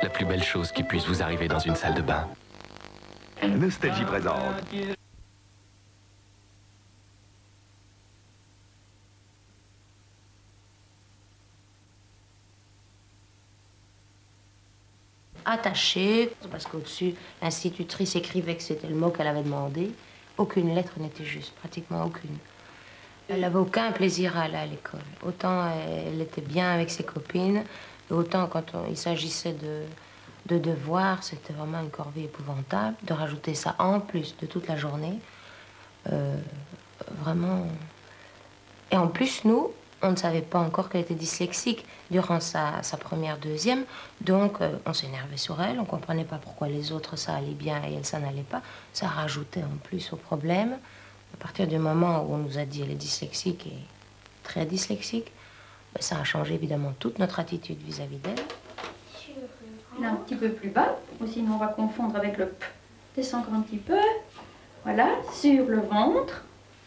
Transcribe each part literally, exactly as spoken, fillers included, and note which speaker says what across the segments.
Speaker 1: la plus belle chose qui puisse vous arriver dans une salle de bain.
Speaker 2: Nostalgie présente.
Speaker 3: Attachée, parce qu'au-dessus, l'institutrice écrivait que c'était le mot qu'elle avait demandé. Aucune lettre n'était juste, pratiquement aucune. Elle n'avait aucun plaisir à aller à l'école. Autant elle était bien avec ses copines, et autant quand on, il s'agissait de, de devoirs, c'était vraiment une corvée épouvantable. De rajouter ça en plus de toute la journée, euh, vraiment... Et en plus, nous, on ne savait pas encore qu'elle était dyslexique durant sa, sa première, deuxième. Donc, euh, on s'énervait sur elle, on ne comprenait pas pourquoi les autres, ça allait bien et elle, ça n'allait pas. Ça rajoutait en plus au problème. À partir du moment où on nous a dit qu'elle est dyslexique et très dyslexique, ben, ça a changé évidemment toute notre attitude vis-à-vis d'elle.
Speaker 4: Là, un petit peu plus bas, ou sinon on va confondre avec le P. Descends encore un petit peu. Voilà, sur le ventre.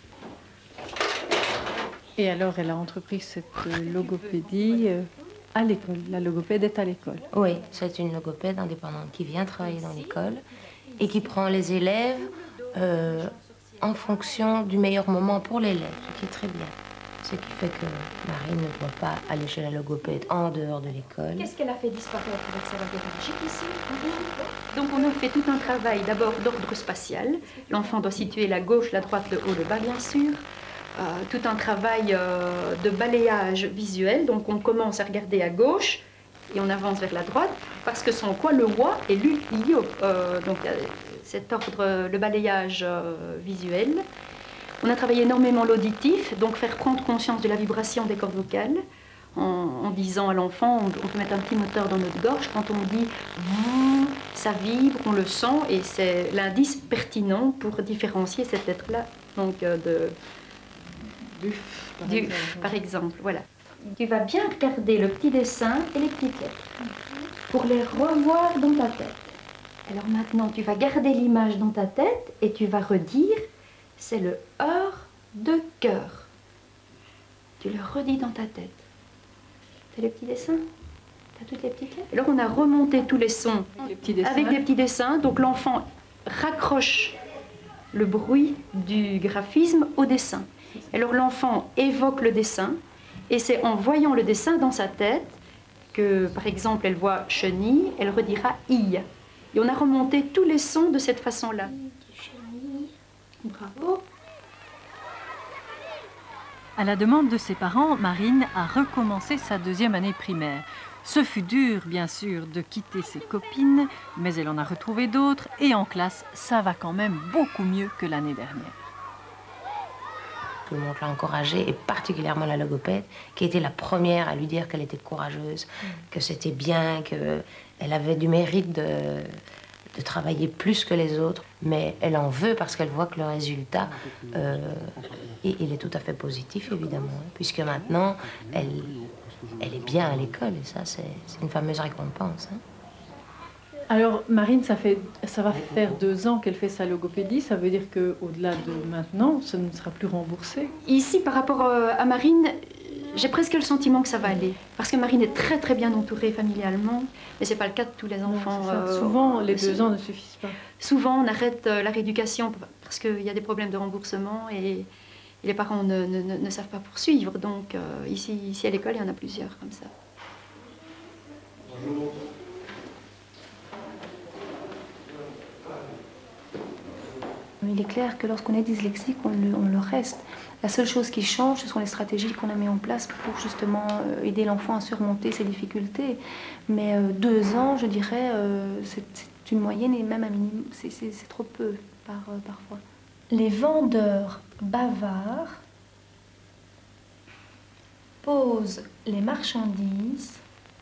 Speaker 5: Et alors, elle a entrepris cette logopédie à l'école. La logopède est à l'école.
Speaker 3: Oui, c'est une logopède indépendante qui vient travailler dans l'école et qui prend les élèves euh, en fonction du meilleur moment pour l'élève, ce qui est très bien. Ce qui fait que Marine ne doit pas aller chez la logopède en dehors de l'école.
Speaker 4: Qu'est-ce qu'elle a fait disparaître avec sa langue pédagogique ici? Donc on a fait tout un travail d'abord d'ordre spatial. L'enfant doit situer la gauche, la droite, le haut, le bas, bien sûr. Euh, tout un travail euh, de balayage visuel. Donc on commence à regarder à gauche et on avance vers la droite parce que son quoi, le wa et l'u, l'io. Euh, donc cet ordre, le balayage euh, visuel. On a travaillé énormément l'auditif, donc faire prendre conscience de la vibration des cordes vocales en, en disant à l'enfant, on, on peut mettre un petit moteur dans notre gorge, quand on dit « ça vibre », on le sent et c'est l'indice pertinent pour différencier cette lettre-là donc euh, de
Speaker 5: du par,
Speaker 4: du,
Speaker 5: exemple.
Speaker 4: par exemple. Voilà. Tu vas bien regarder le petit dessin et les petites lettres pour les revoir dans ta tête. Alors maintenant, tu vas garder l'image dans ta tête et tu vas redire, c'est le heure de cœur. Tu le redis dans ta tête. Tu as les petits dessins? Tu as toutes les petites lettres? Alors on a remonté tous les sons
Speaker 5: les petits dessins.
Speaker 4: avec des petits dessins. Donc l'enfant raccroche le bruit du graphisme au dessin. Alors l'enfant évoque le dessin et c'est en voyant le dessin dans sa tête que, par exemple, elle voit chenille, elle redira i. Et on a remonté tous les sons de cette façon-là. Bravo.
Speaker 6: À la demande de ses parents, Marine a recommencé sa deuxième année primaire. Ce fut dur, bien sûr, de quitter ses copines, mais elle en a retrouvé d'autres et en classe, ça va quand même beaucoup mieux que l'année dernière.
Speaker 3: Tout le monde l'a encouragée, et particulièrement la logopède, qui était la première à lui dire qu'elle était courageuse, mmh. que c'était bien, qu'elle avait du mérite de, de travailler plus que les autres. Mais elle en veut parce qu'elle voit que le résultat, euh, il, il est tout à fait positif, évidemment, puisque maintenant, elle, elle est bien à l'école, et ça, c'est une fameuse récompense. Hein.
Speaker 5: Alors, Marine, ça, fait, ça va faire deux ans qu'elle fait sa logopédie. Ça veut dire qu'au-delà de maintenant, ça ne sera plus remboursé.
Speaker 4: Ici, par rapport à Marine, j'ai presque le sentiment que ça va aller. Parce que Marine est très très bien entourée familialement. Mais ce n'est pas le cas de tous les enfants.
Speaker 5: Non,
Speaker 4: euh,
Speaker 5: souvent, les deux ans ne suffisent pas.
Speaker 4: Souvent, on arrête la rééducation parce qu'il y a des problèmes de remboursement et, et les parents ne, ne, ne, ne savent pas poursuivre. Donc, euh, ici, ici à l'école, il y en a plusieurs comme ça.
Speaker 7: Bonjour.
Speaker 8: Il est clair que lorsqu'on est dyslexique, on le, on le reste. La seule chose qui change, ce sont les stratégies qu'on a mises en place pour justement aider l'enfant à surmonter ses difficultés. Mais euh, deux ans, je dirais, euh, c'est une moyenne et même un minimum, c'est trop peu par, euh, parfois. Les vendeurs bavards posent les marchandises,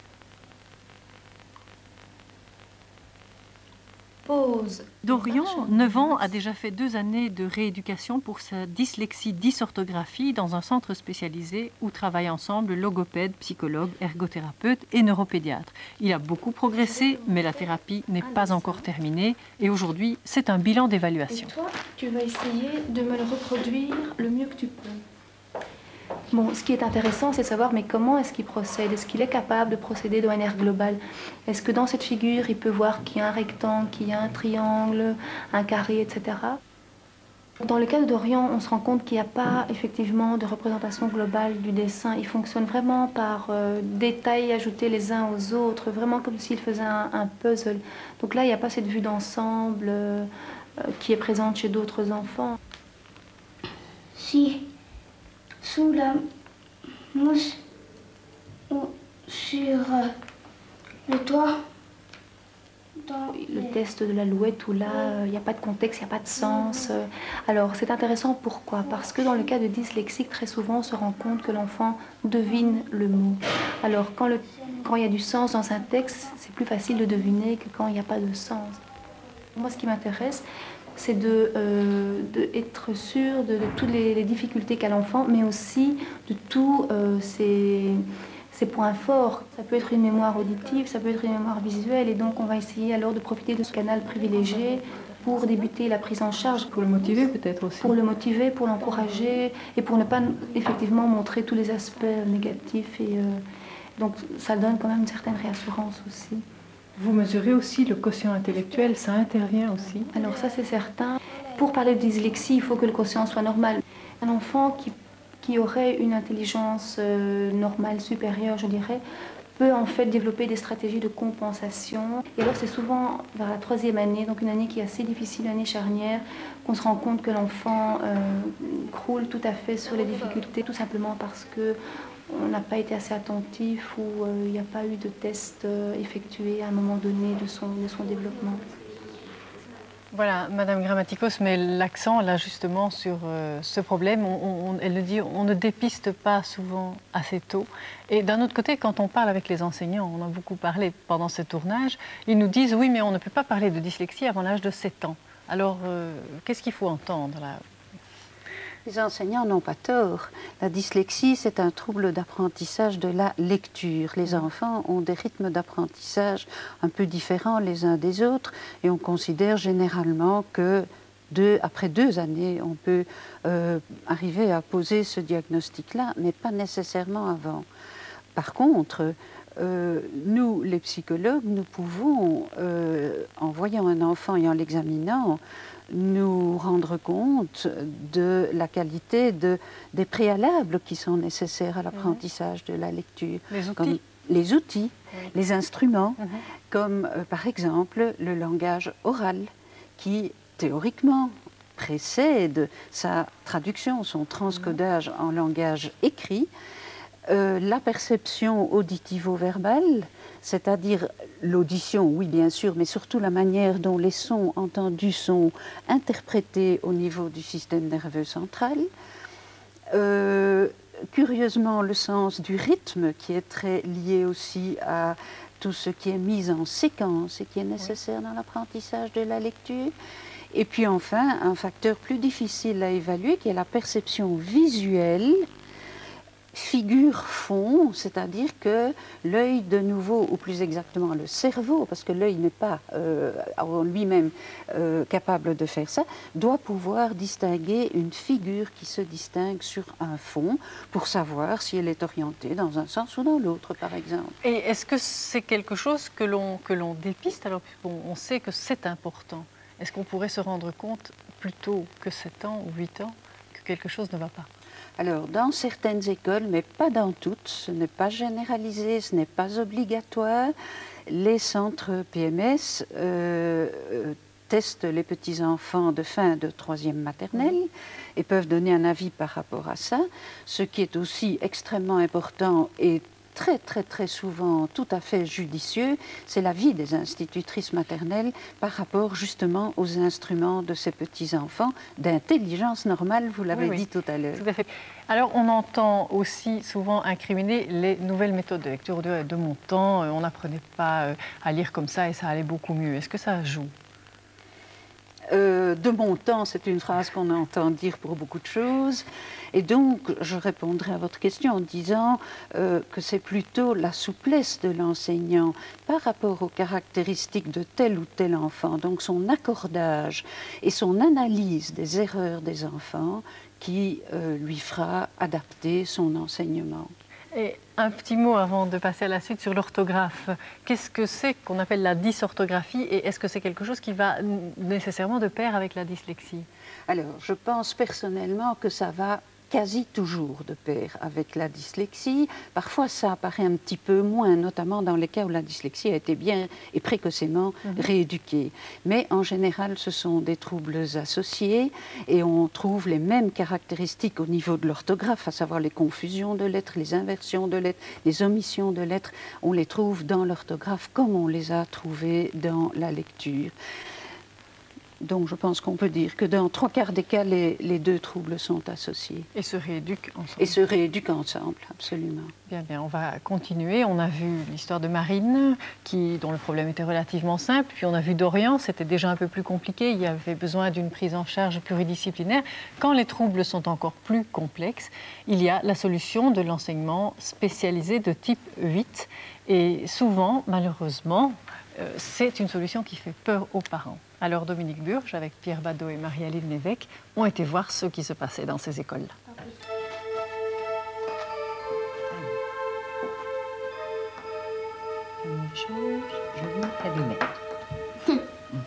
Speaker 6: Dorian, neuf ans, a déjà fait deux années de rééducation pour sa dyslexie dysorthographie dans un centre spécialisé où travaillent ensemble logopède, psychologue, ergothérapeute et neuropédiatre. Il a beaucoup progressé, mais la thérapie n'est pas encore terminée et aujourd'hui, c'est un bilan d'évaluation.
Speaker 8: Et toi, tu vas essayer de me le reproduire le mieux que tu peux. Bon, ce qui est intéressant, c'est de savoir mais comment est-ce qu'il procède? Est-ce qu'il est capable de procéder de manière globale? Est-ce que dans cette figure, il peut voir qu'il y a un rectangle, qu'il y a un triangle, un carré, et cetera. Dans le cas de Dorian, on se rend compte qu'il n'y a pas effectivement de représentation globale du dessin. Il fonctionne vraiment par euh, détails ajoutés les uns aux autres, vraiment comme s'il faisait un, un puzzle. Donc là, il n'y a pas cette vue d'ensemble euh, euh, qui est présente chez d'autres enfants.
Speaker 7: Si sous la mousse ou sur euh, le toit. Dans
Speaker 8: le
Speaker 7: les...
Speaker 8: test de l'alouette où là, il oui. n'y a pas de contexte, il n'y a pas de sens. Alors c'est intéressant, pourquoi? Parce que dans le cas de dyslexique, très souvent on se rend compte que l'enfant devine le mot. Alors quand, le, quand il y a du sens dans un texte, c'est plus facile de deviner que quand il n'y a pas de sens. Moi ce qui m'intéresse, c'est de, euh, de être sûr de, de toutes les, les difficultés qu'a l'enfant, mais aussi de tous euh, ses, ses points forts. Ça peut être une mémoire auditive, ça peut être une mémoire visuelle, et donc on va essayer alors de profiter de ce canal privilégié pour débuter la prise en charge.
Speaker 5: Pour le motiver peut-être aussi.
Speaker 8: Pour le motiver, pour l'encourager, et pour ne pas effectivement montrer tous les aspects négatifs. Et, euh, donc ça donne quand même une certaine réassurance aussi.
Speaker 5: Vous mesurez aussi le quotient intellectuel, ça intervient aussi?
Speaker 8: Alors ça c'est certain. Pour parler de dyslexie, il faut que le quotient soit normal. Un enfant qui, qui aurait une intelligence euh, normale, supérieure, je dirais, peut en fait développer des stratégies de compensation. Et alors c'est souvent vers la troisième année, donc une année qui est assez difficile, une année charnière, qu'on se rend compte que l'enfant euh, croule tout à fait sur les difficultés, tout simplement parce que on n'a pas été assez attentif ou euh, il n'y a pas eu de test euh, effectué à un moment donné de son, de son développement.
Speaker 6: Voilà, Madame Grammatikos met l'accent là justement sur euh, ce problème. On, on, elle le dit, on ne dépiste pas souvent assez tôt. Et d'un autre côté, quand on parle avec les enseignants, on a beaucoup parlé pendant ce tournage, ils nous disent oui, mais on ne peut pas parler de dyslexie avant l'âge de sept ans. Alors, euh, qu'est-ce qu'il faut entendre là ?
Speaker 9: Les enseignants n'ont pas tort. La dyslexie, c'est un trouble d'apprentissage de la lecture. Les enfants ont des rythmes d'apprentissage un peu différents les uns des autres et on considère généralement que deux, après deux années, on peut euh, arriver à poser ce diagnostic-là, mais pas nécessairement avant. Par contre, euh, nous, les psychologues, nous pouvons, euh, en voyant un enfant et en l'examinant, nous rendre compte de la qualité de, des préalables qui sont nécessaires à l'apprentissage de la lecture.
Speaker 6: Les outils.
Speaker 9: Comme les outils, oui. Les instruments,
Speaker 6: mm-hmm.
Speaker 9: comme euh, par exemple le langage oral, qui théoriquement précède sa traduction, son transcodage mm-hmm. en langage écrit. Euh, la perception auditivo-verbale, c'est-à-dire l'audition, oui bien sûr, mais surtout la manière dont les sons entendus sont interprétés au niveau du système nerveux central. Euh, curieusement, le sens du rythme, qui est très lié aussi à tout ce qui est mis en séquence et qui est nécessaire oui. dans l'apprentissage de la lecture. Et puis enfin, un facteur plus difficile à évaluer, qui est la perception visuelle, figure-fond, c'est-à-dire que l'œil de nouveau, ou plus exactement le cerveau, parce que l'œil n'est pas euh, en lui-même euh, capable de faire ça, doit pouvoir distinguer une figure qui se distingue sur un fond pour savoir si elle est orientée dans un sens ou dans l'autre, par exemple.
Speaker 6: Et est-ce que c'est quelque chose que l'on que l'on dépiste? Alors, bon, on sait que c'est important. Est-ce qu'on pourrait se rendre compte plus tôt que sept ans ou huit ans que quelque chose ne va pas?
Speaker 9: Alors, dans certaines écoles, mais pas dans toutes, ce n'est pas généralisé, ce n'est pas obligatoire, les centres P M S euh, euh, testent les petits-enfants de fin de troisième maternelle et peuvent donner un avis par rapport à ça. Ce qui est aussi extrêmement important et très très très souvent tout à fait judicieux, c'est l'avis des institutrices maternelles par rapport justement aux instruments de ces petits-enfants d'intelligence normale, vous l'avez
Speaker 6: oui,
Speaker 9: dit
Speaker 6: oui.
Speaker 9: tout à l'heure.
Speaker 6: Tout à fait. Alors on entend aussi souvent incriminer les nouvelles méthodes de lecture. De, de mon temps, on n'apprenait pas à lire comme ça et ça allait beaucoup mieux. Est-ce que ça joue ?
Speaker 9: Euh, de mon temps, c'est une phrase qu'on entend dire pour beaucoup de choses. Et donc, je répondrai à votre question en disant euh, que c'est plutôt la souplesse de l'enseignant par rapport aux caractéristiques de tel ou tel enfant, donc son accordage et son analyse des erreurs des enfants, qui euh, lui fera adapter son enseignement.
Speaker 6: Et un petit mot avant de passer à la suite sur l'orthographe. Qu'est-ce que c'est qu'on appelle la dysorthographie et est-ce que c'est quelque chose qui va nécessairement de pair avec la dyslexie?
Speaker 9: Alors, je pense personnellement que ça va quasi toujours de pair avec la dyslexie. Parfois, ça apparaît un petit peu moins, notamment dans les cas où la dyslexie a été bien et précocement mmh. rééduquée. Mais en général, ce sont des troubles associés et on trouve les mêmes caractéristiques au niveau de l'orthographe, à savoir les confusions de lettres, les inversions de lettres, les omissions de lettres. On les trouve dans l'orthographe comme on les a trouvées dans la lecture. Donc je pense qu'on peut dire que dans trois quarts des cas, les, les deux troubles sont associés.
Speaker 6: Et se rééduquent ensemble.
Speaker 9: Et se rééduquent ensemble, absolument.
Speaker 6: Bien, bien, on va continuer. On a vu l'histoire de Marine, qui, dont le problème était relativement simple. Puis on a vu Dorian, c'était déjà un peu plus compliqué. Il y avait besoin d'une prise en charge pluridisciplinaire. Quand les troubles sont encore plus complexes, il y a la solution de l'enseignement spécialisé de type huit. Et souvent, malheureusement, euh, c'est une solution qui fait peur aux parents. Alors Dominique Burge, avec Pierre Badeau et Marie-Aline Lévesque, ont été voir ce qui se passait dans ces écoles-là.
Speaker 10: Première chose, je lis Calumet.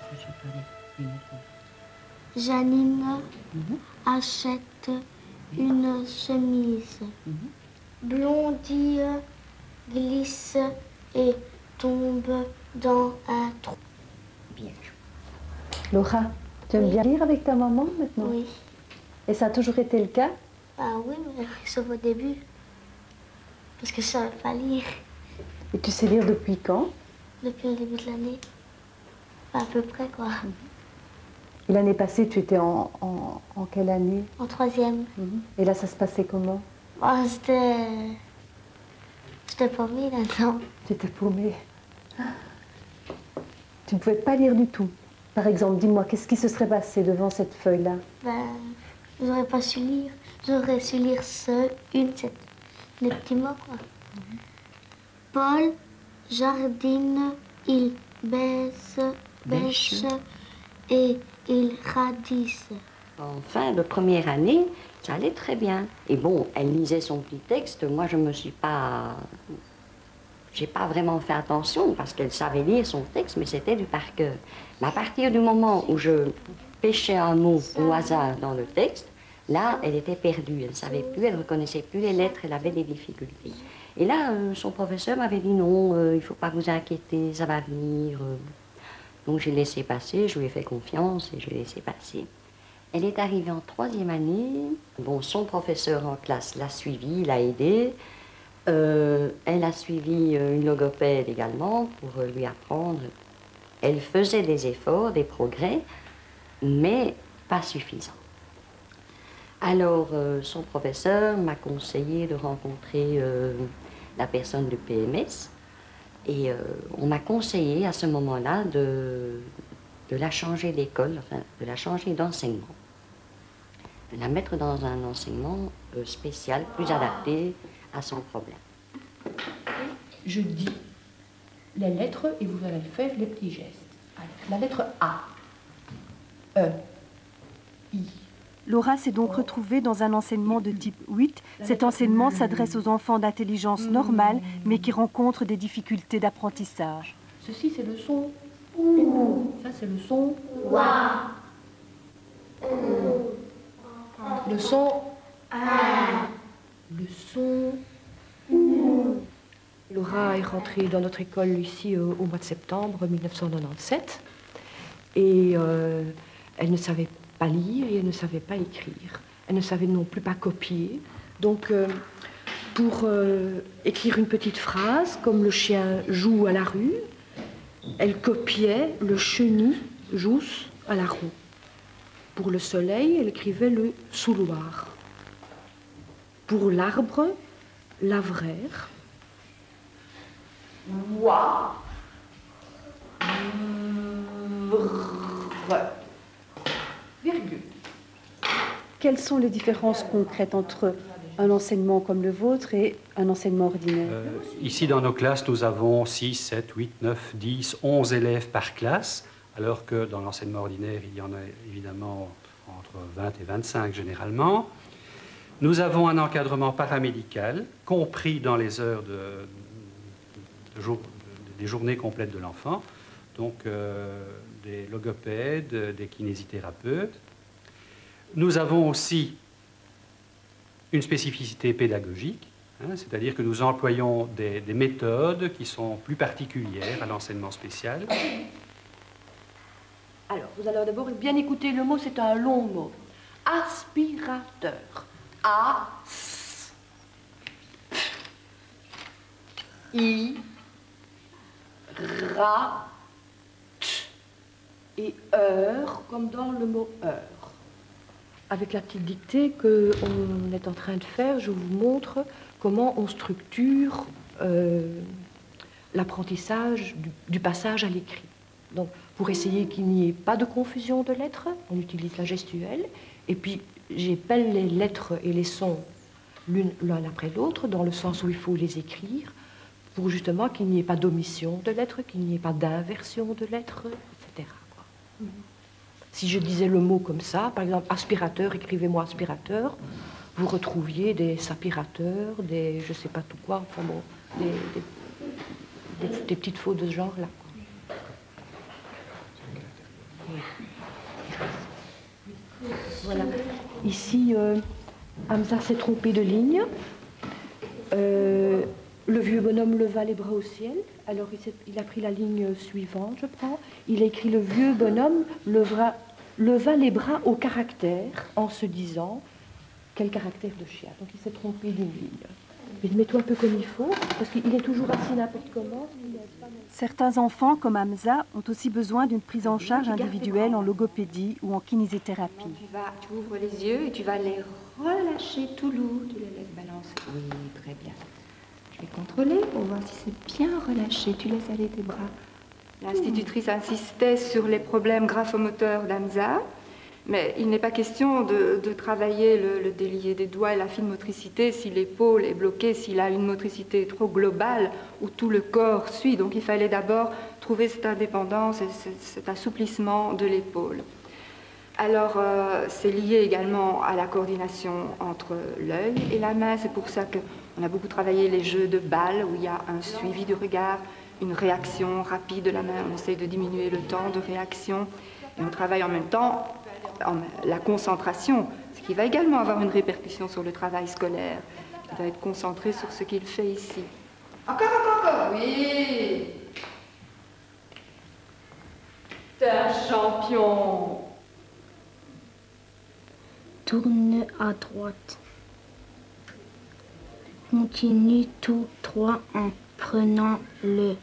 Speaker 7: Janine
Speaker 10: Mm-hmm.
Speaker 7: achète une chemise.
Speaker 10: Mm-hmm.
Speaker 7: Blondie glisse et tombe dans un trou.
Speaker 10: Bien.
Speaker 11: Laura, tu aimes
Speaker 7: Oui.
Speaker 11: bien lire avec ta maman maintenant?
Speaker 7: Oui.
Speaker 11: Et ça a toujours été le cas?
Speaker 7: Ah oui, mais sauf au début. Parce que je ne savais pas lire
Speaker 11: Et tu sais lire depuis quand?
Speaker 7: depuis le début de l'année. À peu près, quoi.
Speaker 11: Et l'année passée, tu étais en, en, en quelle année?
Speaker 7: En troisième.
Speaker 11: Et là, ça se passait comment?
Speaker 7: Oh, c'était... J'étais paumée là-dedans.
Speaker 11: Tu étais paumée. Tu ne pouvais pas lire du tout. Par exemple, dis-moi, qu'est-ce qui se serait passé devant cette feuille-là?
Speaker 7: Ben, j'aurais pas su lire. J'aurais su lire ce, une, c'est les petits mots, quoi. Paul jardine, il baisse, bêche et il radisse.
Speaker 10: En fin de première année, ça allait très bien. Et bon, elle lisait son petit texte. Moi, je me suis pas... J'ai pas vraiment fait attention parce qu'elle savait lire son texte, mais c'était du par cœur. Mais à partir du moment où je pêchais un mot au hasard dans le texte, là, elle était perdue. Elle ne savait plus, elle ne reconnaissait plus les lettres, elle avait des difficultés. Et là, euh, son professeur m'avait dit non, euh, il ne faut pas vous inquiéter, ça va venir. Euh. Donc j'ai laissé passer, je lui ai fait confiance et je l'ai laissé passer. Elle est arrivée en troisième année. Bon, son professeur en classe l'a suivie, l'a aidée. Euh, elle a suivi euh, une logopède également pour euh, lui apprendre. Elle faisait des efforts, des progrès, mais pas suffisants. Alors, euh, son professeur m'a conseillé de rencontrer euh, la personne du P M S et euh, on m'a conseillé à ce moment-là de, de la changer d'école, enfin, de la changer d'enseignement, de la mettre dans un enseignement euh, spécial, plus adapté à son problème.
Speaker 12: Je dis les lettres et vous allez faire les petits gestes. Alors, la lettre A. E. I.
Speaker 13: Laura s'est donc retrouvée dans un enseignement de type huit. Cet enseignement s'adresse aux enfants d'intelligence normale, mais qui rencontrent des difficultés d'apprentissage.
Speaker 12: Ceci, c'est le son OU. Ça, c'est le son WA. Le son A. Le son OU. Laura est rentrée dans notre école ici euh, au mois de septembre mille neuf cent quatre-vingt-dix-sept. Et euh, elle ne savait pas lire et elle ne savait pas écrire. Elle ne savait non plus pas copier. Donc, euh, pour euh, écrire une petite phrase, comme le chien joue à la rue, elle copiait le chenil jousse à la roue. Pour le soleil, elle écrivait le souloir. Pour l'arbre, l'avraire. Wa. Virgule.
Speaker 11: Quelles sont les différences concrètes entre un enseignement comme le vôtre et un enseignement ordinaire?
Speaker 14: euh, Ici, dans nos classes, nous avons six, sept, huit, neuf, dix, onze élèves par classe, alors que dans l'enseignement ordinaire, il y en a évidemment entre vingt et vingt-cinq généralement. Nous avons un encadrement paramédical, compris dans les heures de, de jour, des journées complètes de l'enfant, donc euh, des logopèdes, des kinésithérapeutes. Nous avons aussi une spécificité pédagogique, hein, c'est-à-dire que nous employons des, des méthodes qui sont plus particulières à l'enseignement spécial.
Speaker 12: Alors, vous allez d'abord bien écouter le mot, c'est un long mot. Aspirateur. A, S, I, Ra, T et heure, comme dans le mot heure. Avec la petite dictée qu'on est en train de faire, je vous montre comment on structure euh, l'apprentissage du, du passage à l'écrit. Donc, pour essayer qu'il n'y ait pas de confusion de lettres, on utilise la gestuelle, et puis j'épelle les lettres et les sons l'un après l'autre, dans le sens où il faut les écrire, pour justement qu'il n'y ait pas d'omission de lettres, qu'il n'y ait pas d'inversion de lettres, et cetera quoi. Mm-hmm. Si je disais le mot comme ça, par exemple aspirateur, écrivez-moi aspirateur, vous retrouviez des sapirateurs, des je sais pas tout quoi, enfin bon, des, des, des, des petites fautes de ce genre-là. Voilà. Ici, euh, Hamza s'est trompé de ligne. Euh, le vieux bonhomme leva les bras au ciel. Alors il, il a pris la ligne suivante, je prends. Il a écrit le vieux bonhomme leva, leva les bras au caractère en se disant quel caractère de chien. Donc il s'est trompé d'une ligne. Mais mets-toi un peu comme il faut, parce qu'il est toujours assis n'importe comment.
Speaker 13: Certains enfants, comme Hamza, ont aussi besoin d'une prise en charge individuelle en logopédie ou en kinésithérapie.
Speaker 8: Tu, vas, tu ouvres les yeux et tu vas les relâcher tout lourd, tu les laisses balancer. Oui, très bien. Je vais contrôler pour voir si c'est bien relâché. Tu laisses aller tes bras. L'institutrice insistait sur les problèmes graphomoteurs d'Hamza, mais il n'est pas question de, de travailler le, le délié des doigts et la fine motricité si l'épaule est bloquée, s'il a une motricité trop globale où tout le corps suit. Donc il fallait d'abord trouver cette indépendance et cet assouplissement de l'épaule. Alors euh, c'est lié également à la coordination entre l'œil et la main. C'est pour ça qu'on a beaucoup travaillé les jeux de balles où il y a un suivi du regard, une réaction rapide de la main. On essaie de diminuer le temps de réaction et on travaille en même temps la concentration, ce qui va également avoir une répercussion sur le travail scolaire. Il va être concentré sur ce qu'il fait ici. Encore, encore, encore, oui.
Speaker 12: T'es un champion.
Speaker 7: Tourne à droite. Continue tout droit en prenant le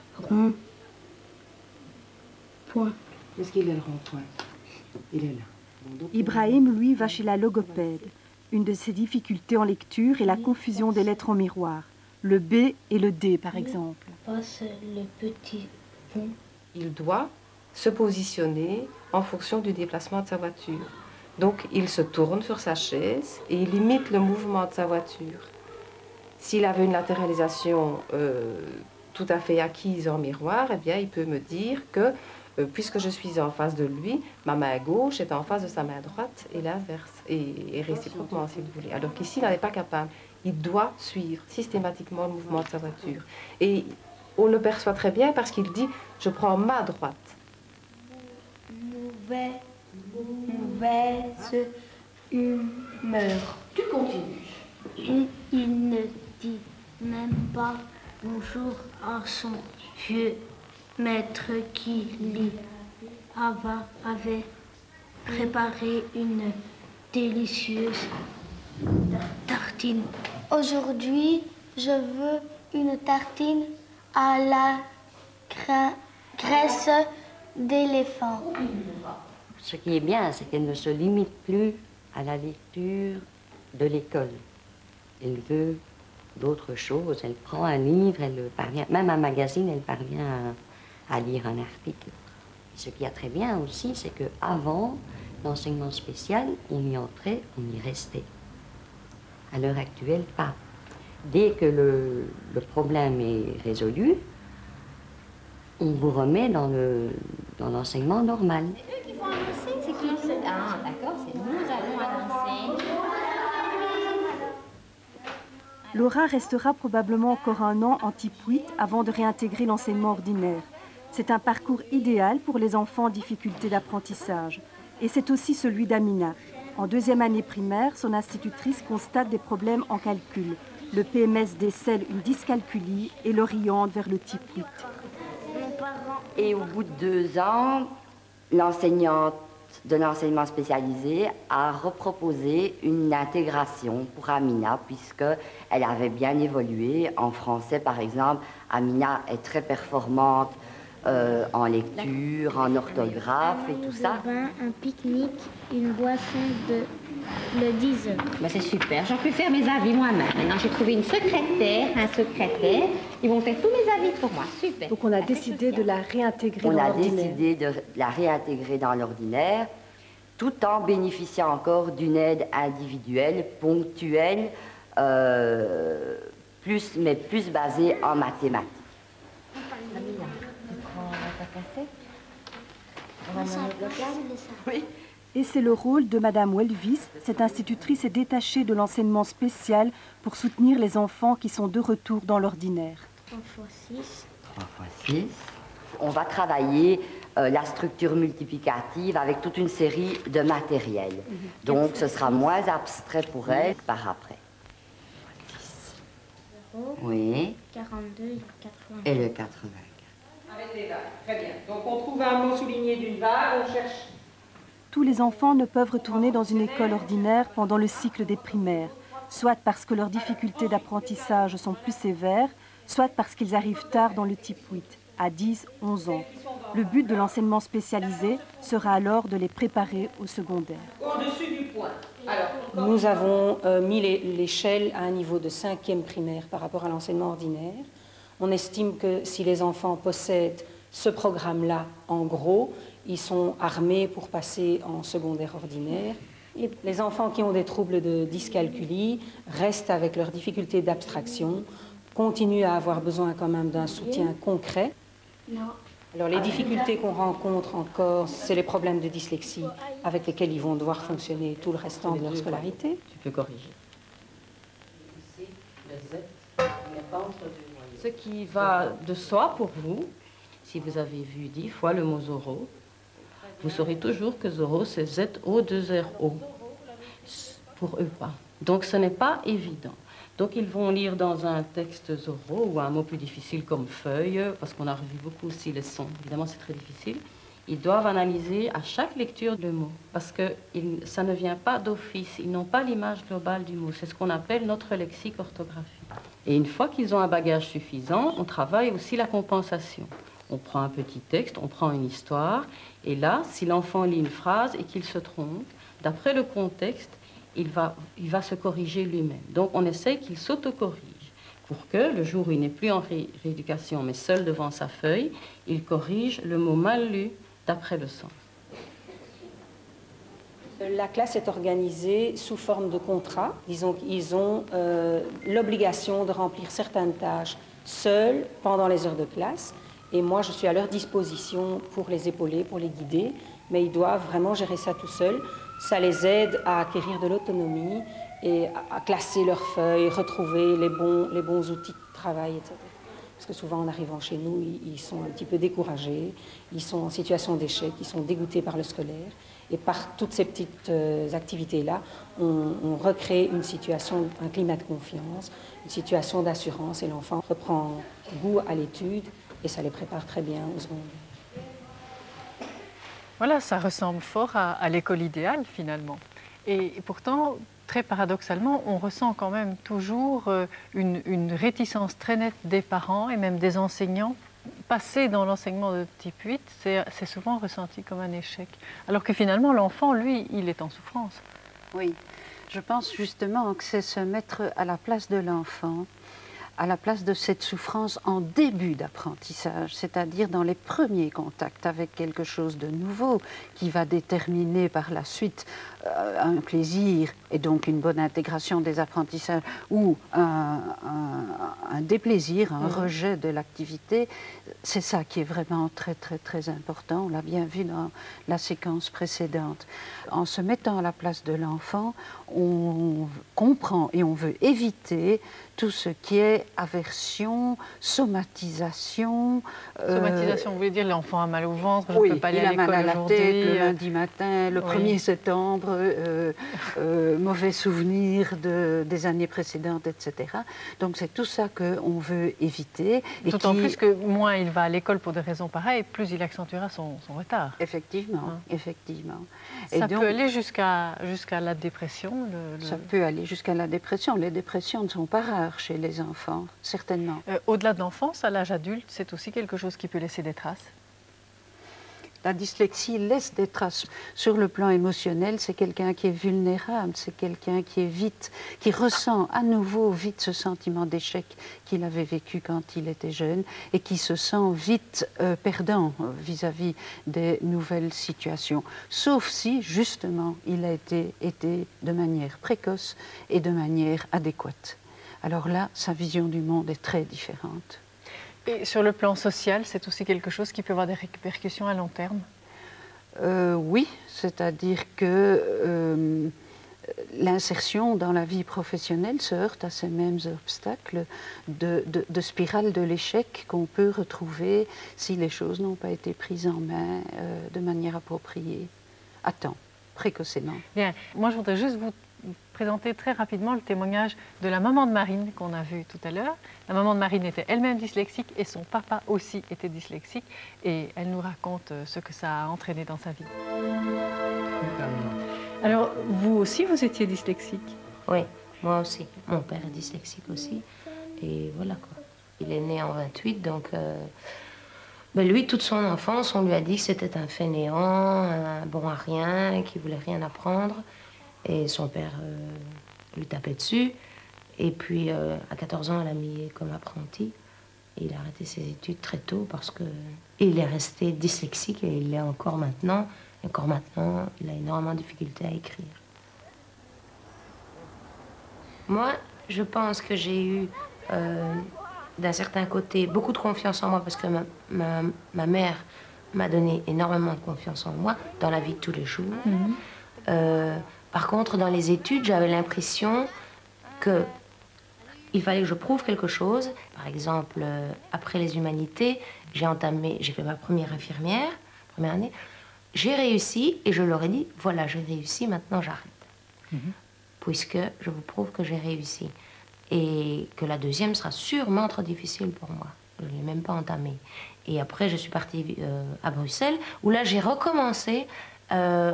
Speaker 7: rond-point.
Speaker 15: Est-ce qu'il est le rond-point? Il est là.
Speaker 13: Ibrahim, lui, va chez la logopède. Une de ses difficultés en lecture est la confusion des lettres en miroir. Le B et le D, par exemple.
Speaker 7: Passe le petit pont.
Speaker 16: Il doit se positionner en fonction du déplacement de sa voiture. Donc, il se tourne sur sa chaise et il imite le mouvement de sa voiture. S'il avait une latéralisation euh, tout à fait acquise en miroir, eh bien, il peut me dire que puisque je suis en face de lui, ma main gauche est en face de sa main droite et l'inverse, et, et réciproquement si vous voulez. Alors qu'ici, il n'en est pas capable. Il doit suivre systématiquement le mouvement de sa voiture. Et on le perçoit très bien parce qu'il dit « je prends ma droite ».
Speaker 7: Mauvaise, mauvaise humeur.
Speaker 12: Tu continues.
Speaker 7: Il, il ne dit même pas bonjour à son vieux maître qui lui avait préparé une délicieuse tartine. Aujourd'hui, je veux une tartine à la gra graisse d'éléphant.
Speaker 10: Ce qui est bien, c'est qu'elle ne se limite plus à la lecture de l'école. Elle veut d'autres choses. Elle prend un livre, elle parvient, même un magazine, elle parvient à, à lire un article. Ce qui est très bien aussi, c'est qu'avant l'enseignement spécial, on y entrait, on y restait. À l'heure actuelle, pas. Dès que le, le problème est résolu, on vous remet dans le dans l'enseignement normal.
Speaker 7: C'est eux qui font annoncer, c'est qui?
Speaker 10: Ah, d'accord,
Speaker 13: Laura restera probablement encore un an en type huit avant de réintégrer l'enseignement ordinaire. C'est un parcours idéal pour les enfants en difficulté d'apprentissage. Et c'est aussi celui d'Amina. En deuxième année primaire, son institutrice constate des problèmes en calcul. Le P M S décèle une dyscalculie et l'oriente vers le type huit.
Speaker 10: Et au bout de deux ans, l'enseignante de l'enseignement spécialisé a reproposé une intégration pour Amina, puisqu'elle avait bien évolué. En français, par exemple, Amina est très performante euh, en lecture, en orthographe et tout ça.
Speaker 7: Un pique-nique, une boisson de le dix heures.
Speaker 17: Ben c'est super, j'en peux faire mes avis moi-même. Maintenant, j'ai trouvé une secrétaire, un secrétaire. Ils vont faire tous mes avis pour moi, super.
Speaker 11: Donc on a décidé de la réintégrer
Speaker 10: on
Speaker 11: dans
Speaker 10: a
Speaker 11: l'ordinaire.
Speaker 10: décidé de la réintégrer dans l'ordinaire, tout en bénéficiant encore d'une aide individuelle, ponctuelle, euh, plus, mais plus basée en mathématiques.
Speaker 17: Amina, tu prends ta café?
Speaker 7: On va mettre le plat?
Speaker 10: Oui.
Speaker 13: Et c'est le rôle de Madame Welvis. Cette institutrice est détachée de l'enseignement spécial pour soutenir les enfants qui sont de retour dans l'ordinaire.
Speaker 7: trois fois six.
Speaker 10: trois fois six. On va travailler euh, la structure multiplicative avec toute une série de matériels. Mm-hmm. Donc, ce sera moins abstrait pour elle par après.
Speaker 7: zéro,
Speaker 10: oui.
Speaker 7: quarante-deux et quatre-vingts.
Speaker 10: Et le quatre-vingts.
Speaker 18: Avec les vagues, très bien. Donc, on trouve un mot souligné d'une vague, on cherche...
Speaker 13: Tous les enfants ne peuvent retourner dans une école ordinaire pendant le cycle des primaires, soit parce que leurs difficultés d'apprentissage sont plus sévères, soit parce qu'ils arrivent tard dans le type huit, à dix à onze ans. Le but de l'enseignement spécialisé sera alors de les préparer au secondaire.
Speaker 18: Au-dessus du point. Alors,
Speaker 15: nous avons euh, mis l'échelle à un niveau de cinquième primaire par rapport à l'enseignement ordinaire. On estime que si les enfants possèdent ce programme-là, en gros, ils sont armés pour passer en secondaire ordinaire. Et les enfants qui ont des troubles de dyscalculie restent avec leurs difficultés d'abstraction, continuent à avoir besoin quand même d'un soutien concret.
Speaker 7: Non.
Speaker 15: Alors les difficultés qu'on rencontre encore, c'est les problèmes de dyslexie avec lesquels ils vont devoir fonctionner tout le restant de leur scolarité.
Speaker 16: Tu peux corriger. Ce qui va de soi pour vous, si vous avez vu dix fois le mot Zorro, vous saurez toujours que Zorro, c'est Z O deux R O. Pour eux, pas. Donc, ce n'est pas évident. Donc, ils vont lire dans un texte Zorro ou un mot plus difficile comme feuille, parce qu'on a revu beaucoup aussi les sons. Évidemment, c'est très difficile. Ils doivent analyser à chaque lecture le mot, parce que il, ça ne vient pas d'office. Ils n'ont pas l'image globale du mot. C'est ce qu'on appelle notre lexique orthographique. Et une fois qu'ils ont un bagage suffisant, on travaille aussi la compensation. On prend un petit texte, on prend une histoire, et là, si l'enfant lit une phrase et qu'il se trompe, d'après le contexte, il va, il va se corriger lui-même. Donc, on essaie qu'il s'autocorrige pour que, le jour où il n'est plus en ré rééducation, mais seul devant sa feuille, il corrige le mot mal lu d'après le sens.
Speaker 15: La classe est organisée sous forme de contrat. Disons qu'ils ont euh, l'obligation de remplir certaines tâches seuls pendant les heures de classe. Et moi, je suis à leur disposition pour les épauler, pour les guider, mais ils doivent vraiment gérer ça tout seuls. Ça les aide à acquérir de l'autonomie et à classer leurs feuilles, retrouver les bons, les bons outils de travail, et cetera. Parce que souvent, en arrivant chez nous, ils, ils sont un petit peu découragés, ils sont en situation d'échec, ils sont dégoûtés par le scolaire. Et par toutes ces petites euh, activités-là, on, on recrée une situation, un climat de confiance, une situation d'assurance, et l'enfant reprend goût à l'étude. Et ça les prépare très bien aux secondaires.
Speaker 6: Voilà, ça ressemble fort à, à l'école idéale, finalement. Et, et pourtant, très paradoxalement, on ressent quand même toujours euh, une, une réticence très nette des parents et même des enseignants. Passer dans l'enseignement de type huit, c'est souvent ressenti comme un échec. Alors que finalement, l'enfant, lui, il est en souffrance.
Speaker 9: Oui, je pense justement que c'est se mettre à la place de l'enfant, à la place de cette souffrance en début d'apprentissage, c'est-à-dire dans les premiers contacts avec quelque chose de nouveau qui va déterminer par la suite euh, un plaisir et donc une bonne intégration des apprentissages ou un, un, un déplaisir, un mmh. rejet de l'activité. C'est ça qui est vraiment très très très important, on l'a bien vu dans la séquence précédente. En se mettant à la place de l'enfant, on comprend et on veut éviter tout ce qui est aversion, somatisation.
Speaker 6: Somatisation, euh, vous voulez dire l'enfant a mal au ventre, je
Speaker 9: oui,
Speaker 6: ne peux pas aller à l'école aujourd'hui. Il a mal à la tête le
Speaker 9: lundi matin, le oui. premier septembre, euh, euh, mauvais souvenir de, des années précédentes, et cetera. Donc c'est tout ça qu'on veut éviter.
Speaker 6: D'autant
Speaker 9: qui...
Speaker 6: plus que moins il va à l'école pour des raisons pareilles, plus il accentuera son, son retard.
Speaker 9: Effectivement, hein. effectivement.
Speaker 6: Ça Et donc, peut aller jusqu'à jusqu'à la dépression le, le...
Speaker 9: Ça peut aller jusqu'à la dépression. Les dépressions ne sont pas rares chez les enfants, certainement.
Speaker 6: Euh, Au-delà de l'enfance, à l'âge adulte, c'est aussi quelque chose qui peut laisser des traces.
Speaker 9: La dyslexie laisse des traces. Sur le plan émotionnel, c'est quelqu'un qui est vulnérable, c'est quelqu'un qui est vite, qui ressent à nouveau vite ce sentiment d'échec qu'il avait vécu quand il était jeune et qui se sent vite euh, perdant vis-à-vis des nouvelles situations. Sauf si, justement, il a été aidé de manière précoce et de manière adéquate. Alors là, sa vision du monde est très différente.
Speaker 6: Et sur le plan social, c'est aussi quelque chose qui peut avoir des répercussions à long terme?
Speaker 9: euh, Oui, c'est-à-dire que euh, l'insertion dans la vie professionnelle se heurte à ces mêmes obstacles de, de, de spirale de l'échec qu'on peut retrouver si les choses n'ont pas été prises en main euh, de manière appropriée, à temps, précocement.
Speaker 6: Bien, moi je voudrais juste vous présenter très rapidement le témoignage de la maman de Marine qu'on a vu tout à l'heure. La maman de Marine était elle-même dyslexique et son papa aussi était dyslexique et elle nous raconte ce que ça a entraîné dans sa vie. Alors, vous aussi, vous étiez dyslexique?
Speaker 3: Oui, moi aussi. Mon père est dyslexique aussi et voilà quoi. Il est né en vingt-huit, donc euh, ben lui, toute son enfance, on lui a dit que c'était un fainéant, un bon à rien, qui voulait rien apprendre. Et son père euh, lui tapait dessus. Et puis, euh, à quatorze ans, elle a mis comme apprenti. Et il a arrêté ses études très tôt parce qu'il est resté dyslexique et il l'est encore maintenant. Et encore maintenant, il a énormément de difficultés à écrire. Moi, je pense que j'ai eu, euh, d'un certain côté, beaucoup de confiance en moi parce que ma, ma, ma mère m'a donné énormément de confiance en moi dans la vie de tous les jours. Mm-hmm. euh, Par contre, dans les études, j'avais l'impression que il fallait que je prouve quelque chose. Par exemple, euh, après les humanités, j'ai entamé, j'ai fait ma première infirmière, première année. J'ai réussi et je leur ai dit, voilà, j'ai réussi, maintenant j'arrête. Mm-hmm. Puisque je vous prouve que j'ai réussi. Et que la deuxième sera sûrement trop difficile pour moi. Je ne l'ai même pas entamée. Et après, je suis partie euh, à Bruxelles, où là, j'ai recommencé euh,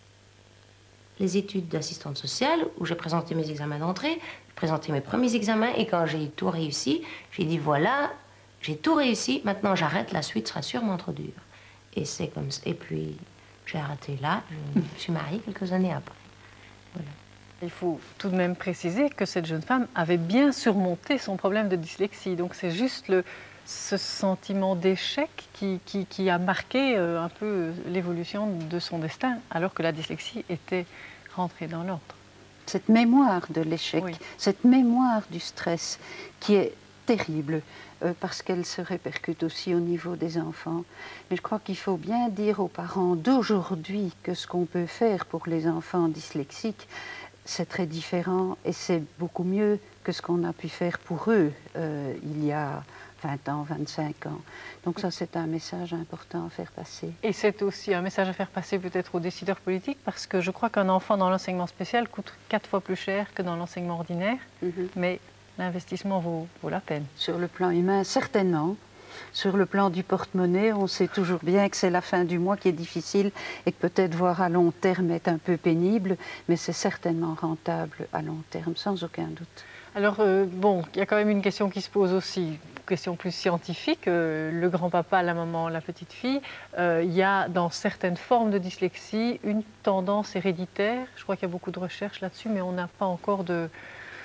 Speaker 3: les études d'assistante sociale, où j'ai présenté mes examens d'entrée, présenté mes premiers examens, et quand j'ai tout réussi, j'ai dit voilà, j'ai tout réussi, maintenant j'arrête, la suite sera sûrement trop dure. Et c'est comme ça. Et puis j'ai arrêté là, je me suis mariée quelques années après. Voilà.
Speaker 6: Il faut tout de même préciser que cette jeune femme avait bien surmonté son problème de dyslexie, donc c'est juste le, ce sentiment d'échec qui, qui, qui a marqué euh, un peu l'évolution de son destin, alors que la dyslexie était rentrée dans l'ordre.
Speaker 9: Cette mémoire de l'échec, oui. Cette mémoire du stress qui est terrible, euh, parce qu'elle se répercute aussi au niveau des enfants. Mais je crois qu'il faut bien dire aux parents d'aujourd'hui que ce qu'on peut faire pour les enfants dyslexiques, c'est très différent et c'est beaucoup mieux que ce qu'on a pu faire pour eux euh, il y a vingt ans, vingt-cinq ans. Donc ça, c'est un message important à faire passer.
Speaker 6: Et c'est aussi un message à faire passer peut-être aux décideurs politiques, parce que je crois qu'un enfant dans l'enseignement spécial coûte quatre fois plus cher que dans l'enseignement ordinaire, mm-hmm. mais l'investissement vaut, vaut la peine.
Speaker 9: Sur le plan humain, certainement. Sur le plan du porte-monnaie, on sait toujours bien que c'est la fin du mois qui est difficile et que peut-être voir à long terme est un peu pénible, mais c'est certainement rentable à long terme, sans aucun doute.
Speaker 6: Alors, euh, bon, il y a quand même une question qui se pose aussi, une question plus scientifique. Euh, le grand-papa, la maman, la petite-fille, euh, il y a dans certaines formes de dyslexie une tendance héréditaire. Je crois qu'il y a beaucoup de recherches là-dessus, mais on n'a pas encore de...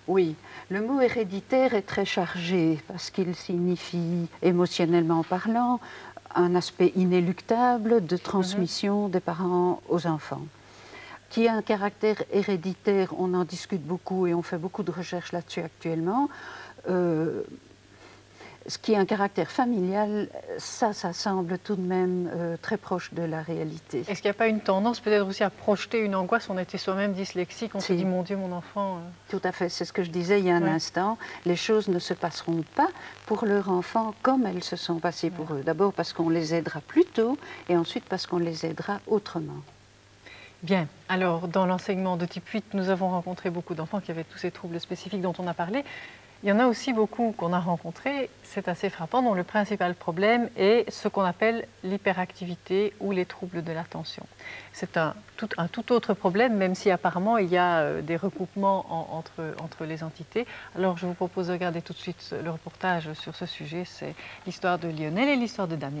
Speaker 9: Oui, le mot héréditaire est très chargé parce qu'il signifie, émotionnellement parlant, un aspect inéluctable de transmission mmh. des parents aux enfants. Qui a un caractère héréditaire, on en discute beaucoup et on fait beaucoup de recherches là-dessus actuellement. Euh, ce qui a un caractère familial, ça, ça semble tout de même euh, très proche de la réalité.
Speaker 6: Est-ce qu'il n'y a pas une tendance peut-être aussi à projeter une angoisse? On était soi-même dyslexique, on si. se dit, mon Dieu, mon enfant... Euh...
Speaker 9: Tout à fait, c'est ce que je disais il y a un oui. instant. Les choses ne se passeront pas pour leur enfant comme elles se sont passées pour oui. eux. D'abord parce qu'on les aidera plus tôt et ensuite parce qu'on les aidera autrement.
Speaker 6: Bien, alors dans l'enseignement de type huit, nous avons rencontré beaucoup d'enfants qui avaient tous ces troubles spécifiques dont on a parlé. Il y en a aussi beaucoup qu'on a rencontrés, c'est assez frappant, dont le principal problème est ce qu'on appelle l'hyperactivité ou les troubles de l'attention. C'est un tout, un tout autre problème, même si apparemment il y a euh, des recoupements en, entre, entre les entités. Alors je vous propose de regarder tout de suite le reportage sur ce sujet, c'est l'histoire de Lionel et l'histoire de Damien.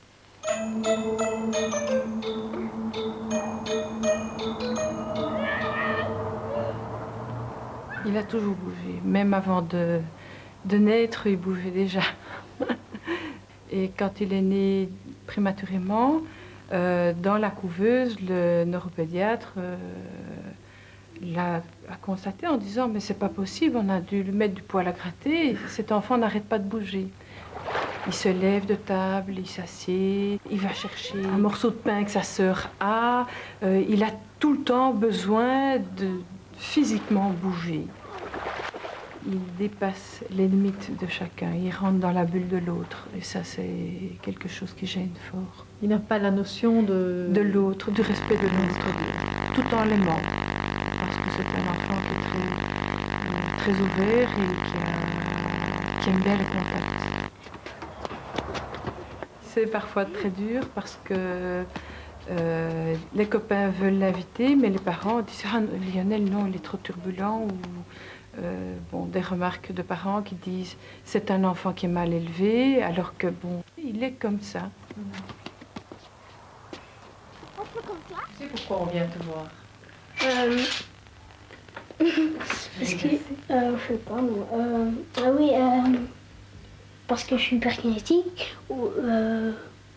Speaker 19: Il a toujours bougé, même avant de, de naître, il bougeait déjà. Et quand il est né prématurément, euh, dans la couveuse, le neuropédiatre euh, l'a a constaté en disant « mais c'est pas possible, on a dû lui mettre du poil à gratter, cet enfant n'arrête pas de bouger ». Il se lève de table, il s'assied, il va chercher un morceau de pain que sa sœur a. Euh, il a tout le temps besoin de physiquement bouger. Il dépasse les limites de chacun, il rentre dans la bulle de l'autre. Et ça, c'est quelque chose qui gêne fort.
Speaker 5: Il n'a pas la notion de...
Speaker 19: De l'autre, du respect de l'autre, tout en l'aimant. Parce que c'est un enfant qui est très, très ouvert et qui, a, qui aime bien le contact. C'est parfois très dur parce que euh, les copains veulent l'inviter, mais les parents disent « Ah, Lionel, non, il est trop turbulent » ou euh, bon, des remarques de parents qui disent « C'est un enfant qui est mal élevé », alors que bon, il est comme ça.
Speaker 6: Tu sais pourquoi on vient te voir?
Speaker 7: euh, Parce que, euh, je sais pas moi, euh, ah oui, euh, parce que je suis hyperkinétique ou... Euh...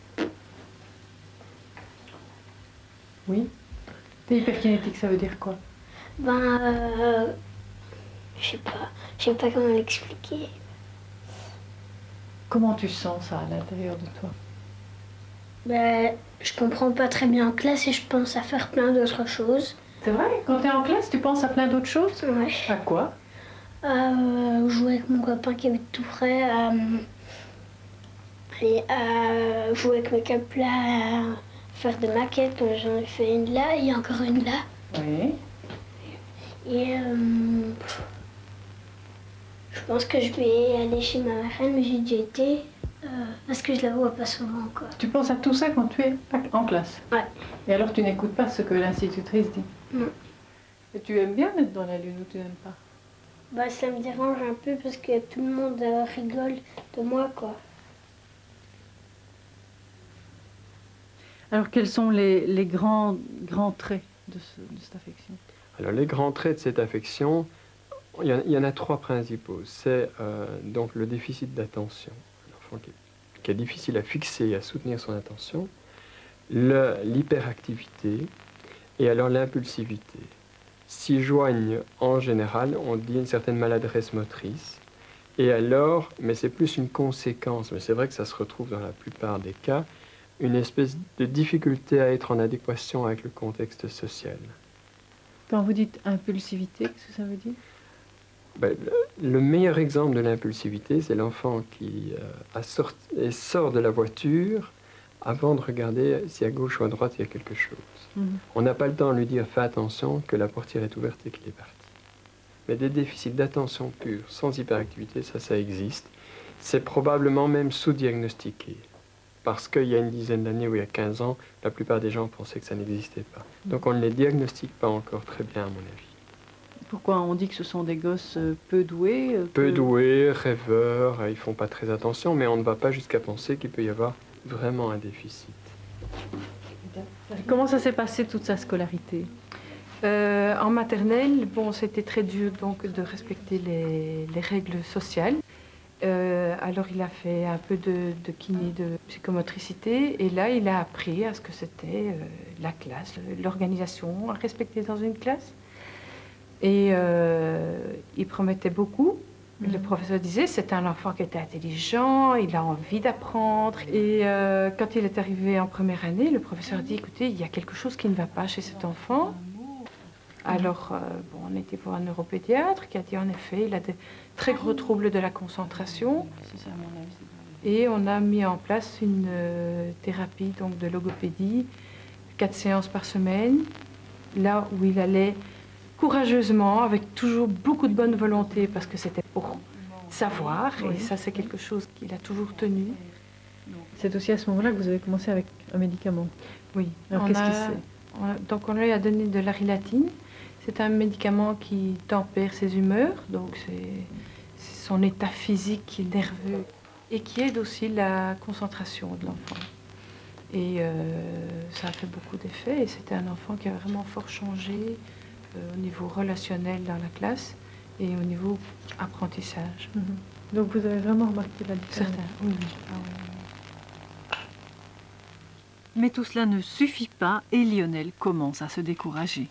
Speaker 5: Oui. T'es hyperkinétique, ça veut dire quoi?
Speaker 7: Ben, euh, je sais pas, je sais pas comment l'expliquer.
Speaker 5: Comment tu sens ça à l'intérieur de toi?
Speaker 7: Ben, je comprends pas très bien en classe et je pense à faire plein d'autres choses.
Speaker 5: C'est vrai? Quand t'es en classe, tu penses à plein d'autres choses?
Speaker 7: Ouais.
Speaker 5: À quoi?
Speaker 7: À jouer avec mon copain qui habite tout près, à, et à jouer avec mes câbles là, à faire des maquettes, comme j'en ai fait une là et encore une là.
Speaker 5: Oui.
Speaker 7: Et euh, je pense que je vais aller chez ma marraine, mais j'ai déjà été, euh, parce que je la vois pas souvent encore.
Speaker 5: Tu penses à tout ça quand tu es en classe?
Speaker 7: Ouais.
Speaker 5: Et alors tu n'écoutes pas ce que l'institutrice dit?
Speaker 7: Non.
Speaker 5: Et tu aimes bien être dans la lune ou tu n'aimes pas?
Speaker 7: Bah, ça me dérange un peu parce que tout le monde euh, rigole de moi, quoi.
Speaker 5: Alors, quels sont les, les grands, grands traits de, ce, de cette affection?
Speaker 20: Alors, les grands traits de cette affection, il y, en, il y en a trois principaux. C'est euh, donc le déficit d'attention, un enfant qui est, qui est difficile à fixer et à soutenir son attention, l'hyperactivité et alors l'impulsivité. S'y joignent en général, on dit une certaine maladresse motrice. Et alors, mais c'est plus une conséquence, mais c'est vrai que ça se retrouve dans la plupart des cas, une espèce de difficulté à être en adéquation avec le contexte social.
Speaker 5: Quand vous dites impulsivité, qu'est-ce que ça veut dire?
Speaker 20: Ben, le, le meilleur exemple de l'impulsivité, c'est l'enfant qui euh, a sorti, sort de la voiture avant de regarder si à gauche ou à droite il y a quelque chose. Mmh. On n'a pas le temps de lui dire « fais attention » que la portière est ouverte et qu'il est parti. Mais des déficits d'attention pure, sans hyperactivité, ça, ça existe. C'est probablement même sous-diagnostiqué. Parce qu'il y a une dizaine d'années ou il y a quinze ans, la plupart des gens pensaient que ça n'existait pas. Donc on ne les diagnostique pas encore très bien, à mon avis.
Speaker 5: Pourquoi on dit que ce sont des gosses peu doués?
Speaker 20: Peu, peu doués, rêveurs, ils ne font pas très attention, mais on ne va pas jusqu'à penser qu'il peut y avoir vraiment un déficit.
Speaker 5: Comment ça s'est passé toute sa scolarité?
Speaker 19: Euh, en maternelle, bon, c'était très dur donc de respecter les, les règles sociales. Euh, alors il a fait un peu de, de kiné, de psychomotricité, et là il a appris à ce que c'était euh, la classe, l'organisation à respecter dans une classe. Et euh, il promettait beaucoup. Le professeur disait c'est un enfant qui était intelligent, il a envie d'apprendre. Et euh, quand il est arrivé en première année, le professeur dit écoutez, il y a quelque chose qui ne va pas chez cet enfant. Alors, euh, bon, on était pour un neuropédiatre qui a dit en effet, il a de très gros troubles de la concentration. Et on a mis en place une euh, thérapie donc, de logopédie, quatre séances par semaine, là où il allait courageusement, avec toujours beaucoup de bonne volonté, parce que c'était pour savoir, et ça c'est quelque chose qu'il a toujours tenu.
Speaker 5: C'est aussi à ce moment-là que vous avez commencé avec un médicament.
Speaker 19: Oui.
Speaker 5: Alors qu'est-ce
Speaker 19: a,
Speaker 5: que c'est?
Speaker 19: on a, Donc on lui a donné de l'arilatine. C'est un médicament qui tempère ses humeurs, donc c'est son état physique nerveux, et qui aide aussi la concentration de l'enfant. Et euh, ça a fait beaucoup d'effets, et c'était un enfant qui a vraiment fort changé euh, au niveau relationnel dans la classe et au niveau apprentissage.
Speaker 5: Mm-hmm. Donc vous avez vraiment remarqué la différence?
Speaker 19: Certain, oui. Ah, oui.
Speaker 6: Mais tout cela ne suffit pas et Lionel commence à se décourager.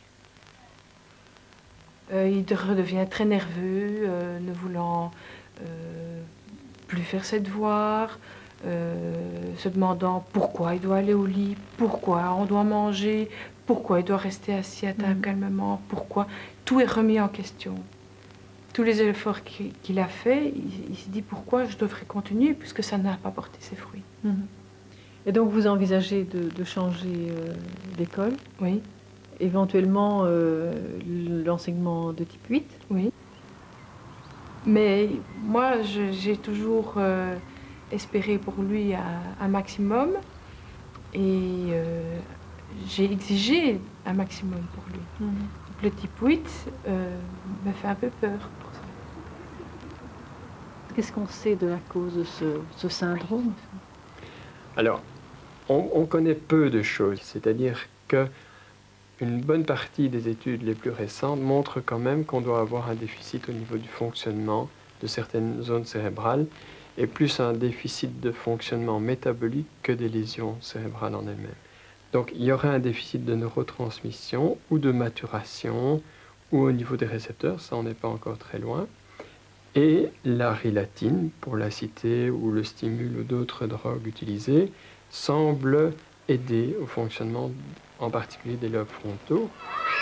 Speaker 19: Euh, il redevient très nerveux, euh, ne voulant euh, plus faire ses devoirs, euh, se demandant pourquoi il doit aller au lit, pourquoi on doit manger, pourquoi il doit rester assis à table mmh. calmement, pourquoi. Tout est remis en question. Tous les efforts qu'il qu'il a faits, il, il se dit pourquoi je devrais continuer puisque ça n'a pas porté ses fruits.
Speaker 5: Mmh. Et donc vous envisagez de, de changer euh, d'école?
Speaker 19: Oui.
Speaker 5: Éventuellement euh, l'enseignement de type huit?
Speaker 19: Oui. Mais moi, j'ai toujours euh, espéré pour lui un, un maximum et euh, j'ai exigé un maximum pour lui. Mm-hmm. Donc, le type huit euh, me fait un peu peur pour ça.
Speaker 5: Qu'est-ce qu'on sait de la cause de ce, ce syndrome?
Speaker 20: Alors, on, on connaît peu de choses, c'est-à-dire que une bonne partie des études les plus récentes montrent quand même qu'on doit avoir un déficit au niveau du fonctionnement de certaines zones cérébrales et plus un déficit de fonctionnement métabolique que des lésions cérébrales en elles-mêmes. Donc il y aurait un déficit de neurotransmission ou de maturation ou au niveau des récepteurs, ça on n'est pas encore très loin. Et la rilatine, pour la citer, ou le stimule ou d'autres drogues utilisées, semble aider au fonctionnement en particulier des lobes frontaux.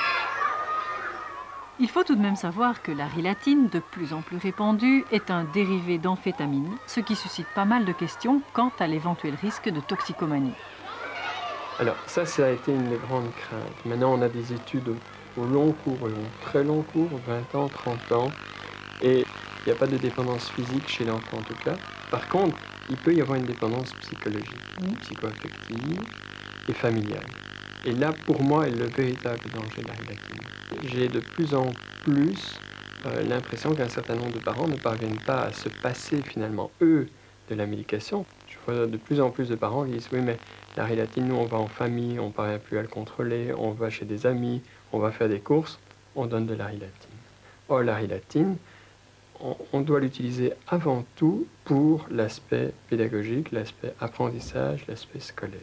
Speaker 6: Il faut tout de même savoir que la rilatine, de plus en plus répandue, est un dérivé d'amphétamine, ce qui suscite pas mal de questions quant à l'éventuel risque de toxicomanie.
Speaker 20: Alors ça, ça a été une des grandes craintes. Maintenant, on a des études au, au long cours, au très long cours, vingt ans, trente ans, et il n'y a pas de dépendance physique chez l'enfant en tout cas. Par contre, il peut y avoir une dépendance psychologique, mmh. psychoaffective et familiale. Et là, pour moi, est le véritable danger de la rilatine. J'ai de plus en plus euh, l'impression qu'un certain nombre de parents ne parviennent pas à se passer finalement, eux, de la médication. Je vois de plus en plus de parents qui disent « Oui, mais la rilatine, nous, on va en famille, on ne parvient plus à le contrôler, on va chez des amis, on va faire des courses, on donne de la rilatine. » Or, la rilatine, on, on doit l'utiliser avant tout pour l'aspect pédagogique, l'aspect apprentissage, l'aspect scolaire.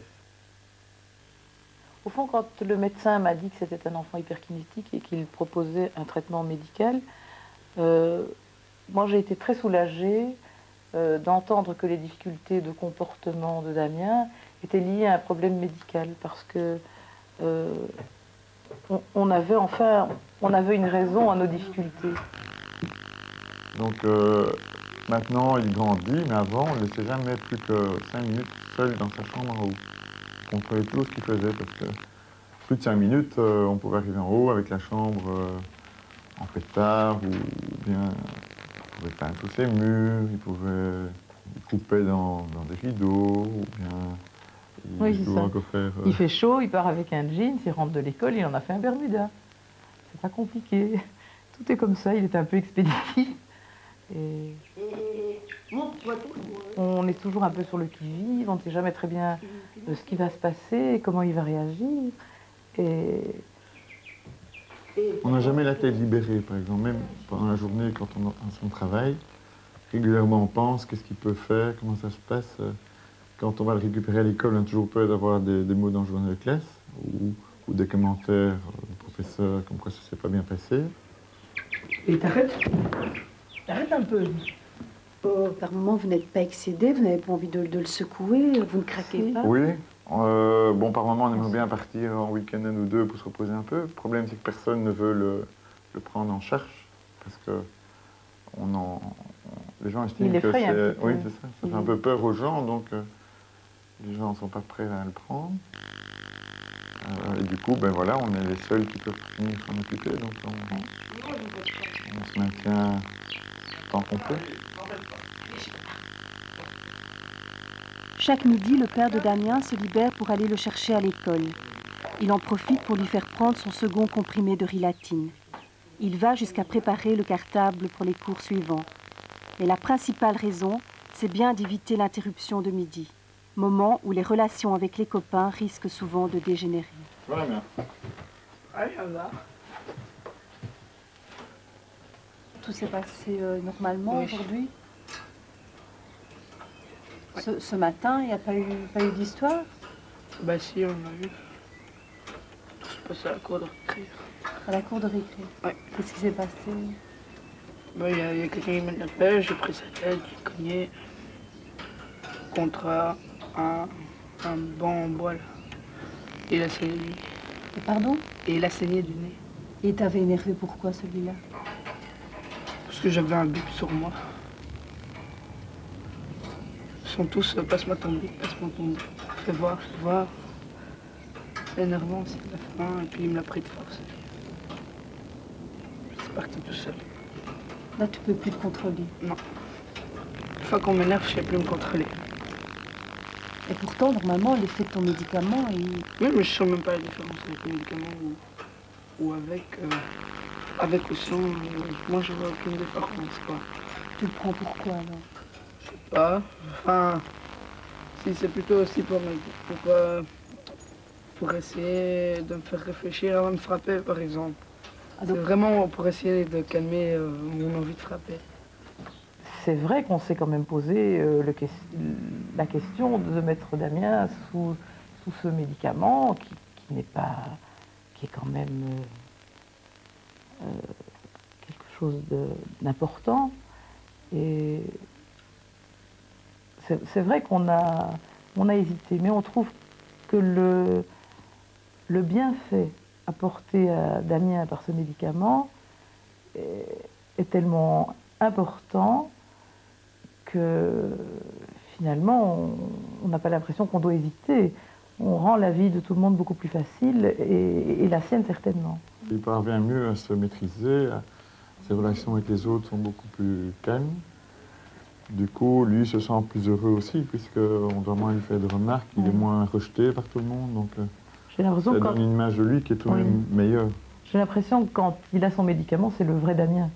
Speaker 21: Au fond, quand le médecin m'a dit que c'était un enfant hyperkinétique et qu'il proposait un traitement médical, euh, moi j'ai été très soulagée euh, d'entendre que les difficultés de comportement de Damien étaient liées à un problème médical, parce que euh, on, on avait enfin on avait une raison à nos difficultés.
Speaker 22: Donc euh, maintenant il grandit, mais avant on ne laissait jamais plus que cinq minutes seul dans sa chambre en haut. On contrôlait tout ce qu'il faisait, parce que plus de cinq minutes, euh, on pouvait arriver en haut avec la chambre euh, en pétard, ou bien il pouvait peindre tous ses murs, il pouvait il coupait dans, dans des rideaux, ou bien il
Speaker 21: oui,
Speaker 22: doit encore faire... Euh...
Speaker 21: Il fait chaud, il part avec un jean, il rentre de l'école, il en a fait un Bermuda. C'est pas compliqué. Tout est comme ça, il est un peu expéditif. Et... On est toujours un peu sur le qui-vive, on ne sait jamais très bien ce qui va se passer, comment il va réagir. Et
Speaker 22: On n'a jamais la tête libérée, par exemple. Même pendant la journée, quand on a son travail, régulièrement on pense qu'est-ce qu'il peut faire, comment ça se passe. Quand on va le récupérer à l'école, on a toujours peur d'avoir des, des mots dans le journal de classe ou, ou des commentaires du professeur comme quoi ça ne s'est pas bien passé.
Speaker 11: Et t'arrêtes T'arrêtes un peu. Oh, par moment, vous n'êtes pas excédé, vous n'avez pas envie de, de le secouer, vous ne craquez pas?
Speaker 22: Oui. Euh, bon, par moment, on aimerait bien partir en week-end un ou deux pour se reposer un peu. Le problème, c'est que personne ne veut le, le prendre en charge parce que on en, on, les gens estiment que c'est... Oui, c'est ça. Ça fait un peu peur aux gens, donc euh, les gens ne sont pas prêts à le prendre. Euh, et du coup, ben voilà, on est les seuls qui peuvent venir s'en occuper, donc on, on se maintient tant qu'on peut.
Speaker 13: Chaque midi, le père de Damien se libère pour aller le chercher à l'école. Il en profite pour lui faire prendre son second comprimé de rilatine. Il va jusqu'à préparer le cartable pour les cours suivants. Mais la principale raison, c'est bien d'éviter l'interruption de midi, moment où les relations avec les copains risquent souvent de dégénérer.
Speaker 22: Voilà bien.
Speaker 11: Allez, on va. Tout s'est passé euh, normalement oui. aujourd'hui? Ce, ce matin, il n'y a pas eu, pas eu d'histoire?
Speaker 1: Bah si, on l'a vu. Tout se passe à la cour de récré.
Speaker 11: À la cour de récré?
Speaker 1: Oui.
Speaker 11: Qu'est-ce qui s'est passé?
Speaker 1: Bah il y a, y a quelqu'un qui m'a de la pêche, j'ai pris sa tête, j'ai cogné contre un, un banc en bois là. Et il a saigné du nez.
Speaker 11: Et pardon?
Speaker 1: Et il a saigné du nez.
Speaker 11: Et t'avais énervé pourquoi celui-là?
Speaker 1: Parce que j'avais un bip sur moi. Ils sont tous, euh, passe-moi ton bip, passe-moi ton bip. Fais voir, fais voir. C'est énervant, c'est la fin, et puis il me l'a pris de force. C'est parti tout seul.
Speaker 11: Là, tu peux plus te contrôler?
Speaker 1: Non. Une fois qu'on m'énerve, je ne sais plus me contrôler.
Speaker 11: Et pourtant, normalement, l'effet de ton médicament, il...
Speaker 1: Oui, mais je ne sens même pas la différence avec le médicament ou, ou avec, euh, avec le sang. Moi, je vois aucune différence, quoi.
Speaker 11: Tu le prends pourquoi, alors?
Speaker 1: Je sais pas. Enfin, si c'est plutôt aussi pour, me, pour, euh, pour essayer de me faire réfléchir avant de me frapper, par exemple. Ah, donc... C'est vraiment pour essayer de calmer euh, mon envie de frapper.
Speaker 21: C'est vrai qu'on s'est quand même posé euh, le, la question de mettre Damien sous, sous ce médicament qui, qui n'est pas, qui est quand même euh, euh, quelque chose d'important. Et c'est vrai qu'on a, on a hésité, mais on trouve que le, le bienfait apporté à Damien par ce médicament est, est tellement important que finalement, on n'a pas l'impression qu'on doit hésiter. On rend la vie de tout le monde beaucoup plus facile, et, et la sienne certainement.
Speaker 22: Il parvient mieux à se maîtriser, ses relations avec les autres sont beaucoup plus calmes. Du coup, lui se sent plus heureux aussi, puisqu'on doit moins lui faire de remarques, il mmh. est moins rejeté par tout le monde, donc ça donne quand... une image de lui qui est tout de oui. même meilleure.
Speaker 21: J'ai l'impression que quand il a son médicament, c'est le vrai Damien.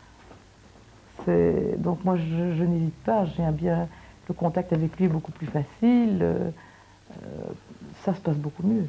Speaker 21: Donc moi, je, je n'hésite pas, j'ai un bien, le contact avec lui est beaucoup plus facile, euh, ça se passe beaucoup mieux.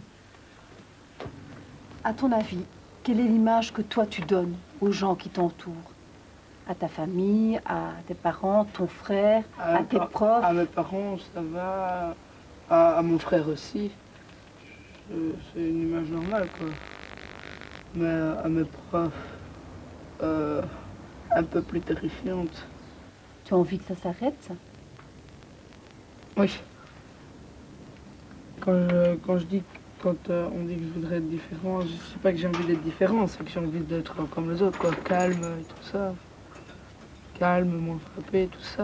Speaker 13: À ton avis, quelle est l'image que toi tu donnes aux gens qui t'entourent? À ta famille, à tes parents, ton frère, à, à tes
Speaker 1: par,
Speaker 13: profs?
Speaker 1: À mes parents, ça va, à, à mon frère aussi. C'est une image normale, quoi. Mais à mes profs, euh, un peu plus terrifiante.
Speaker 13: Tu as envie que ça s'arrête, ça?
Speaker 1: Oui. Quand je, quand je dis, quand euh, on dit que je voudrais être différent, je ne sais pas que j'ai envie d'être différent, c'est que j'ai envie d'être comme les autres, quoi. Calme et tout ça. Calme, moins frappé, tout ça.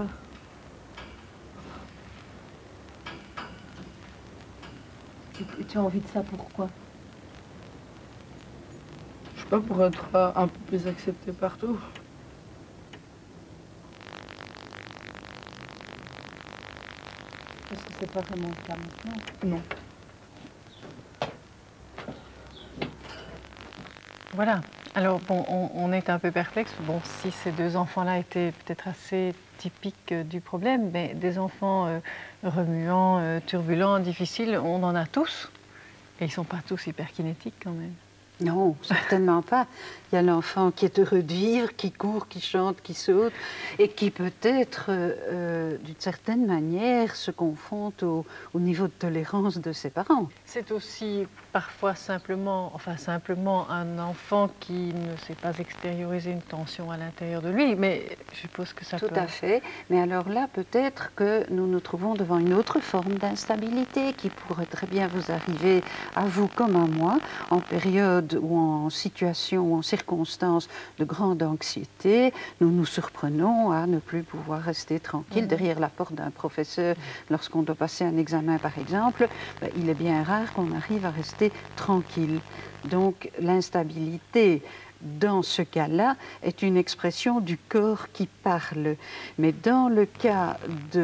Speaker 13: Et tu as envie de ça pourquoi?
Speaker 1: Je sais pas, pour être euh, un peu plus accepté partout.
Speaker 11: Parce que c'est pas vraiment le cas maintenant.
Speaker 1: Non.
Speaker 6: Voilà. Alors, bon, on, on est un peu perplexe. Bon, si ces deux enfants-là étaient peut-être assez typiques euh, du problème, mais des enfants euh, remuants, euh, turbulents, difficiles, on en a tous. Et ils ne sont pas tous hyperkinétiques quand même.
Speaker 9: Non, certainement pas. Il y a l'enfant qui est heureux de vivre, qui court, qui chante, qui saute, et qui peut-être, euh, d'une certaine manière, se confronte au, au niveau de tolérance de ses parents.
Speaker 6: C'est aussi parfois simplement, enfin simplement un enfant qui ne sait pas extérioriser une tension à l'intérieur de lui, mais je suppose que ça
Speaker 9: Tout
Speaker 6: peut...
Speaker 9: à fait. Mais alors là, peut-être que nous nous trouvons devant une autre forme d'instabilité qui pourrait très bien vous arriver à vous comme à moi, en période ou en situation ou en circonstances de grande anxiété, nous nous surprenons à ne plus pouvoir rester tranquille mmh. derrière la porte d'un professeur lorsqu'on doit passer un examen par exemple. Ben, il est bien rare qu'on arrive à rester tranquille. Donc l'instabilité dans ce cas-là est une expression du corps qui parle. Mais dans le cas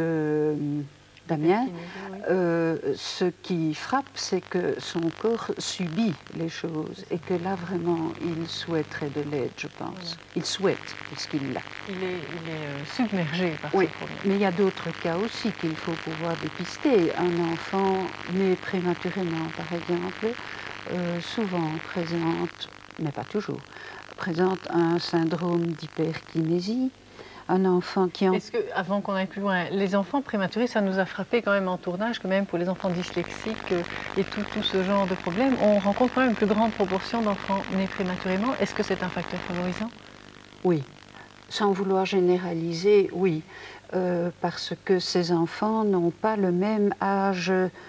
Speaker 9: de Damien, euh, ce qui frappe, c'est que son corps subit les choses et que là, vraiment, il souhaiterait de l'aide, je pense. Voilà. Il souhaite, puisqu'il l'a.
Speaker 6: Il est, il est euh, submergé par
Speaker 9: oui,
Speaker 6: ce problème.
Speaker 9: Mais il y a d'autres cas aussi qu'il faut pouvoir dépister. Un enfant né prématurément, par exemple, euh, souvent présente, mais pas toujours, présente un syndrome d'hyperkinésie. Un enfant qui en...
Speaker 6: Est-ce que, avant qu'on aille plus loin, les enfants prématurés, ça nous a frappé quand même en tournage, que même pour les enfants dyslexiques et tout, tout ce genre de problèmes, on rencontre quand même une plus grande proportion d'enfants nés prématurément. Est-ce que c'est un facteur favorisant?
Speaker 9: Oui. Sans vouloir généraliser, oui. Euh, parce que ces enfants n'ont pas le même âge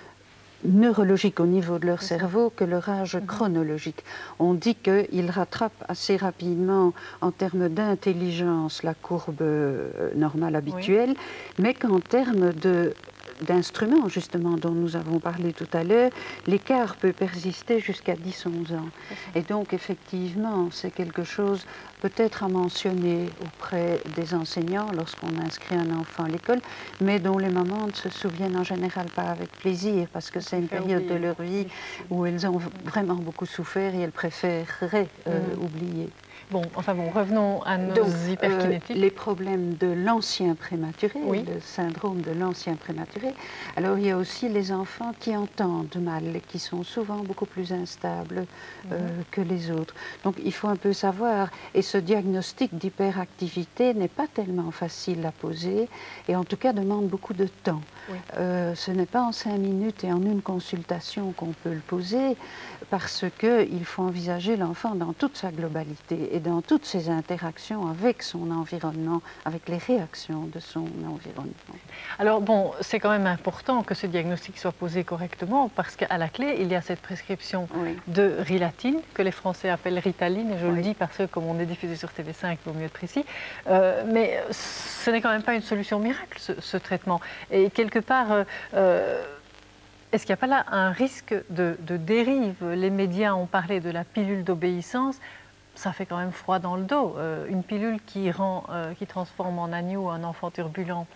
Speaker 9: neurologique au niveau de leur cerveau que leur âge mmh. chronologique. On dit qu'ils rattrapent assez rapidement en termes d'intelligence la courbe euh, normale habituelle, oui. mais qu'en termes de d'instruments, justement, dont nous avons parlé tout à l'heure, l'écart peut persister jusqu'à dix à onze ans. Et donc, effectivement, c'est quelque chose peut-être à mentionner auprès des enseignants lorsqu'on inscrit un enfant à l'école, mais dont les mamans ne se souviennent en général pas avec plaisir, parce que c'est une période oublier. de leur vie où elles ont vraiment beaucoup souffert et elles préféreraient euh, mmh. oublier.
Speaker 6: Bon, enfin bon, revenons à nos
Speaker 9: Donc,
Speaker 6: hyperkinétiques.
Speaker 9: Euh, les problèmes de l'ancien prématuré,
Speaker 6: oui.
Speaker 9: le syndrome de l'ancien prématuré. Alors, il y a aussi les enfants qui entendent mal, qui sont souvent beaucoup plus instables euh, mmh. que les autres. Donc, il faut un peu savoir, et ce diagnostic d'hyperactivité n'est pas tellement facile à poser, et en tout cas demande beaucoup de temps. Oui. Euh, ce n'est pas en cinq minutes et en une consultation qu'on peut le poser, parce qu'il faut envisager l'enfant dans toute sa globalité et dans toutes ses interactions avec son environnement, avec les réactions de son environnement.
Speaker 6: Alors bon, c'est quand même important que ce diagnostic soit posé correctement, parce qu'à la clé, il y a cette prescription oui. de Rilatine, que les Français appellent Ritaline, et je oui. le dis parce que comme on est diffusé sur T V cinq, il vaut mieux être précis, euh, mais ce n'est quand même pas une solution miracle, ce, ce traitement. Et quelque part, euh, euh, est-ce qu'il n'y a pas là un risque de, de dérive? Les médias ont parlé de la pilule d'obéissance. Ça fait quand même froid dans le dos. Euh, une pilule qui, rend, euh, qui transforme en agneau un enfant turbulent.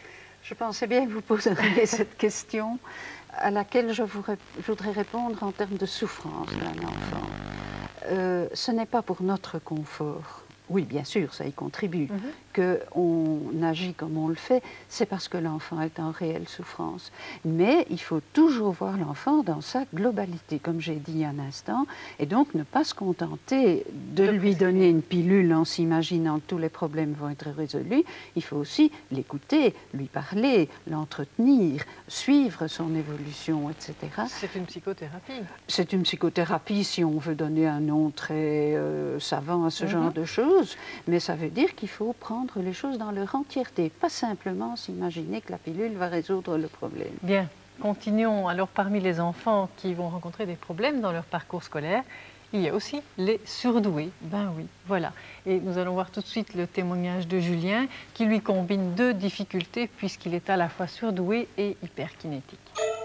Speaker 9: Je pensais bien que vous poseriez cette question à laquelle je, vous, je voudrais répondre en termes de souffrance d'un enfant. Euh, ce n'est pas pour notre confort. Oui, bien sûr, ça y contribue. Mm-hmm. Qu'on agit comme on le fait, c'est parce que l'enfant est en réelle souffrance. Mais il faut toujours voir l'enfant dans sa globalité, comme j'ai dit un instant, et donc ne pas se contenter de, de lui donner une pilule en s'imaginant que tous les problèmes vont être résolus. Il faut aussi l'écouter, lui parler, l'entretenir, suivre son évolution, et cetera.
Speaker 6: C'est une psychothérapie.
Speaker 9: C'est une psychothérapie, si on veut donner un nom très euh, savant à ce mm-hmm. genre de choses. Mais ça veut dire qu'il faut prendre les choses dans leur entièreté, pas simplement s'imaginer que la pilule va résoudre le problème.
Speaker 6: Bien, continuons. Alors parmi les enfants qui vont rencontrer des problèmes dans leur parcours scolaire, il y a aussi les surdoués. Ben oui, voilà. Et nous allons voir tout de suite le témoignage de Julien qui lui combine deux difficultés puisqu'il est à la fois surdoué et hyperkinétique.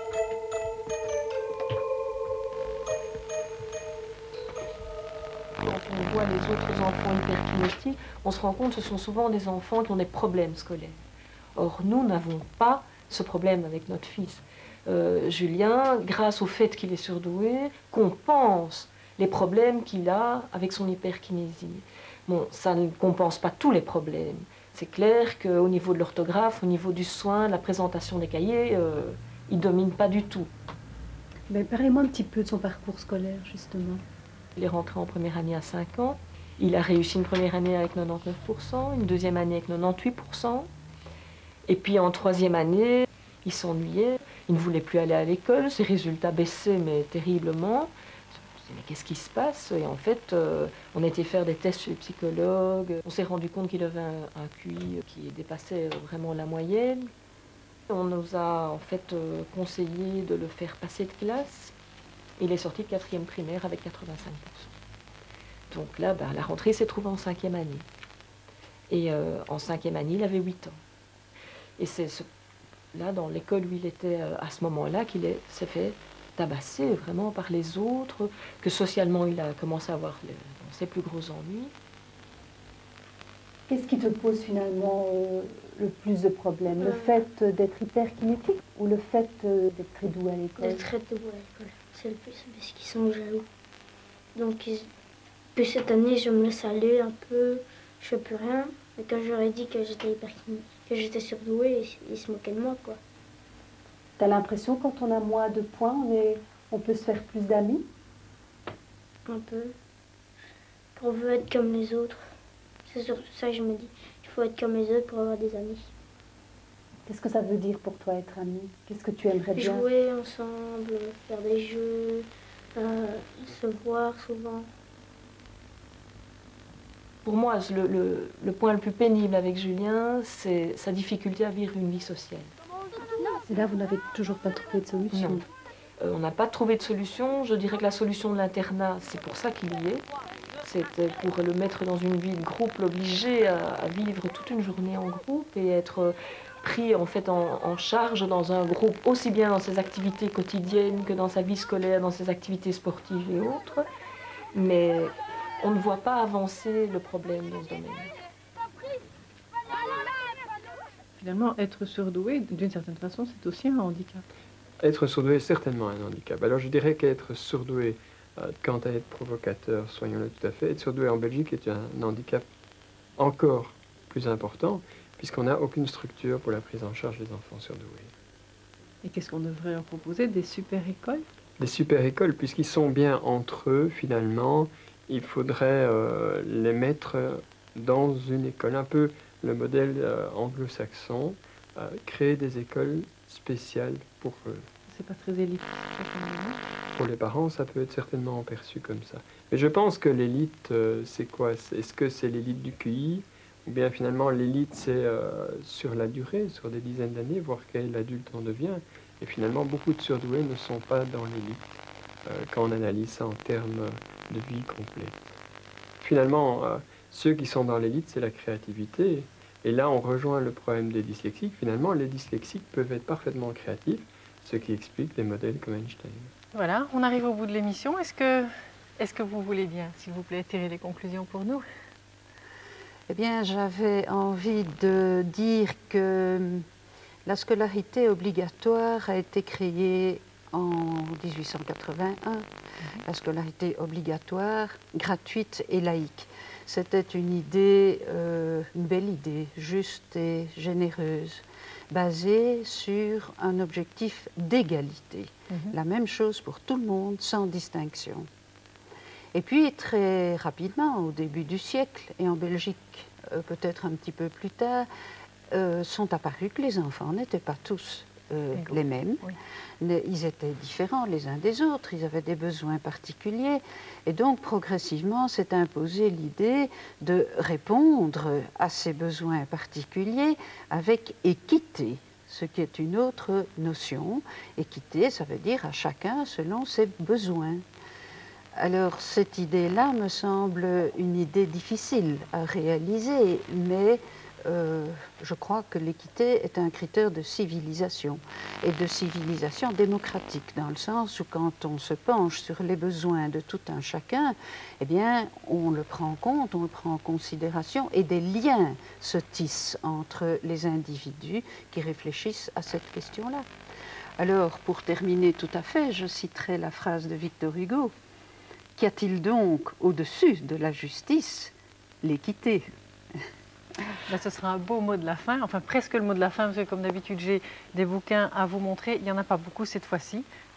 Speaker 12: Quand on voit les autres enfants hyperkinétiques, on se rend compte que ce sont souvent des enfants qui ont des problèmes scolaires. Or, nous n'avons pas ce problème avec notre fils. Euh, Julien, grâce au fait qu'il est surdoué, compense les problèmes qu'il a avec son hyperkinésie. Bon, ça ne compense pas tous les problèmes. C'est clair qu'au niveau de l'orthographe, au niveau du soin, de la présentation des cahiers, euh, il ne domine pas du tout.
Speaker 11: Mais parlez-moi un petit peu de son parcours scolaire, justement.
Speaker 2: Il est rentré en première année à cinq ans. Il a réussi une première année avec quatre-vingt-dix-neuf pour cent, une deuxième année avec quatre-vingt-dix-huit pour cent. Et puis en troisième année, il s'ennuyait, il ne voulait plus aller à l'école, ses résultats baissaient mais terriblement. Mais qu'est-ce qui se passe? Et en fait, euh, on a été faire des tests chez les psychologues. On s'est rendu compte qu'il avait un, un Q I qui dépassait vraiment la moyenne. On nous a en fait euh, conseillé de le faire passer de classe. Il est sorti de quatrième primaire avec quatre-vingt-cinq pour cent. Donc là, ben, la rentrée s'est trouvée en cinquième année. Et euh, en cinquième année, il avait huit ans. Et c'est ce, là, dans l'école où il était euh, à ce moment-là, qu'il s'est fait tabasser vraiment par les autres, que socialement, il a commencé à avoir le, ses plus gros ennuis.
Speaker 11: Qu'est-ce qui te pose finalement euh, le plus de problèmes? Le fait d'être hyperkinétique ou le fait euh, d'être très doux à l'école?
Speaker 7: D'être très doux à l'école, c'est le plus, parce qu'ils sont jaloux. Donc, ils... puis cette année, je me laisse aller un peu, je fais plus rien. Mais quand j'aurais dit que j'étais hyperkinétique, que j'étais surdouée, ils, ils se moquaient de moi, quoi.
Speaker 11: T'as l'impression quand on a moins de points, on, est... on peut se faire plus d'amis?
Speaker 7: Un peu. On veut être comme les autres. C'est surtout ça que je me dis. Il faut être comme les autres pour avoir des amis.
Speaker 11: Qu'est-ce que ça veut dire pour toi être ami? Qu'est-ce que tu aimerais bien?
Speaker 7: Jouer ensemble, faire des jeux, euh, se voir souvent.
Speaker 2: Pour moi, le, le, le point le plus pénible avec Julien, c'est sa difficulté à vivre une vie sociale.
Speaker 11: Et là, vous n'avez toujours pas trouvé de solution?
Speaker 2: Non. Euh, on n'a pas trouvé de solution. Je dirais que la solution de l'internat, c'est pour ça qu'il y est. C'était pour le mettre dans une vie de groupe, l'obliger à, à vivre toute une journée en groupe et être pris en fait en, en charge dans un groupe, aussi bien dans ses activités quotidiennes que dans sa vie scolaire, dans ses activités sportives et autres. Mais on ne voit pas avancer le problème dans ce domaine.
Speaker 5: Finalement, être surdoué, d'une certaine façon, c'est aussi un handicap.
Speaker 20: Être surdoué est certainement un handicap. Alors je dirais qu'être surdoué, euh, quant à être provocateur, soyons-le tout à fait, être surdoué en Belgique est un handicap encore plus important, puisqu'on n'a aucune structure pour la prise en charge des enfants surdoués.
Speaker 5: Et qu'est-ce qu'on devrait leur proposer? Des super-écoles?
Speaker 20: Des super-écoles, puisqu'ils sont bien entre eux, finalement, il faudrait euh, les mettre dans une école, un peu le modèle euh, anglo-saxon, euh, créer des écoles spéciales pour eux.
Speaker 5: C'est pas très élite.
Speaker 20: Pour les parents, ça peut être certainement perçu comme ça. Mais je pense que l'élite, euh, c'est quoi? Est-ce que c'est l'élite du Q I? Ou bien finalement l'élite, c'est euh, sur la durée, sur des dizaines d'années, voir quel adulte on devient. Et finalement, beaucoup de surdoués ne sont pas dans l'élite, euh, quand on analyse ça en termes de vie complète. Finalement, euh, ceux qui sont dans l'élite, c'est la créativité. Et là, on rejoint le problème des dyslexiques. Finalement, les dyslexiques peuvent être parfaitement créatifs, ce qui explique des modèles comme Einstein.
Speaker 6: Voilà, on arrive au bout de l'émission. Est-ce que, est-ce que vous voulez bien, s'il vous plaît, tirer les conclusions pour nous?
Speaker 9: Eh bien, j'avais envie de dire que la scolarité obligatoire a été créée en mille huit cent quatre-vingt-un. Mmh. La scolarité obligatoire, gratuite et laïque. C'était une idée, euh, une belle idée, juste et généreuse, basée sur un objectif d'égalité. Mmh. La même chose pour tout le monde, sans distinction. Et puis, très rapidement, au début du siècle, et en Belgique euh, peut-être un petit peu plus tard, euh, sont apparus que les enfants n'étaient pas tous euh, les mêmes. Oui. Ils étaient différents les uns des autres, ils avaient des besoins particuliers. Et donc, progressivement, s'est imposée l'idée de répondre à ces besoins particuliers avec équité, ce qui est une autre notion. Équité, ça veut dire à chacun selon ses besoins. Alors, cette idée-là me semble une idée difficile à réaliser, mais euh, je crois que l'équité est un critère de civilisation, et de civilisation démocratique, dans le sens où quand on se penche sur les besoins de tout un chacun, eh bien, on le prend en compte, on le prend en considération, et des liens se tissent entre les individus qui réfléchissent à cette question-là. Alors, pour terminer tout à fait, je citerai la phrase de Victor Hugo. Qu'y a-t-il donc au-dessus de la justice? L'équité.
Speaker 6: Ben, ce sera un beau mot de la fin, enfin presque le mot de la fin, parce que comme d'habitude j'ai des bouquins à vous montrer, il n'y en a pas beaucoup cette fois-ci.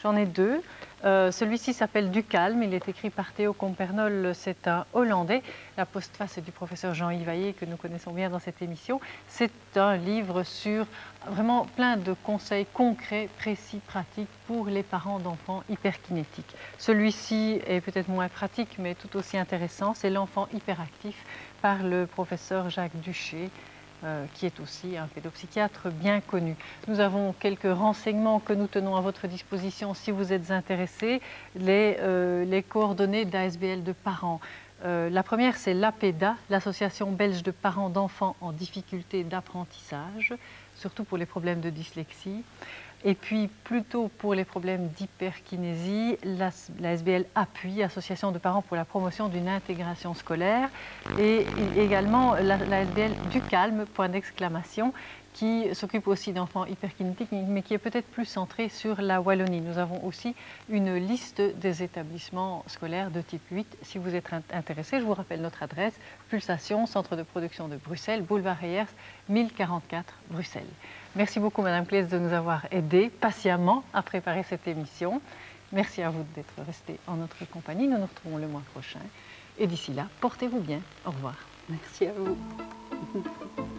Speaker 6: J'en ai deux. Euh, Celui-ci s'appelle Du calme, il est écrit par Théo Compernol, c'est un Hollandais. La postface est du professeur Jean-Yves Hayet, que nous connaissons bien dans cette émission. C'est un livre sur vraiment plein de conseils concrets, précis, pratiques pour les parents d'enfants hyperkinétiques. Celui-ci est peut-être moins pratique, mais tout aussi intéressant, c'est L'enfant hyperactif par le professeur Jacques Duché, Euh, qui est aussi un pédopsychiatre bien connu. Nous avons quelques renseignements que nous tenons à votre disposition si vous êtes intéressés, les, euh, les coordonnées d'A S B L de parents. Euh, la première, c'est l'APEDA, l'Association belge de parents d'enfants en difficulté d'apprentissage, surtout pour les problèmes de dyslexie. Et puis, plutôt pour les problèmes d'hyperkinésie, la, la S B L Appui, Association de parents pour la promotion d'une intégration scolaire, et également la, la S B L Du calme, point d'exclamation, qui s'occupe aussi d'enfants hyperkinétiques, mais qui est peut-être plus centrée sur la Wallonie. Nous avons aussi une liste des établissements scolaires de type huit. Si vous êtes intéressé, je vous rappelle notre adresse, Pulsation, Centre de production de Bruxelles, boulevard Reyers, mille quarante-quatre, Bruxelles. Merci beaucoup, Madame Claes, de nous avoir aidés patiemment à préparer cette émission. Merci à vous d'être restés en notre compagnie. Nous nous retrouvons le mois prochain. Et d'ici là, portez-vous bien. Au revoir.
Speaker 9: Merci à vous.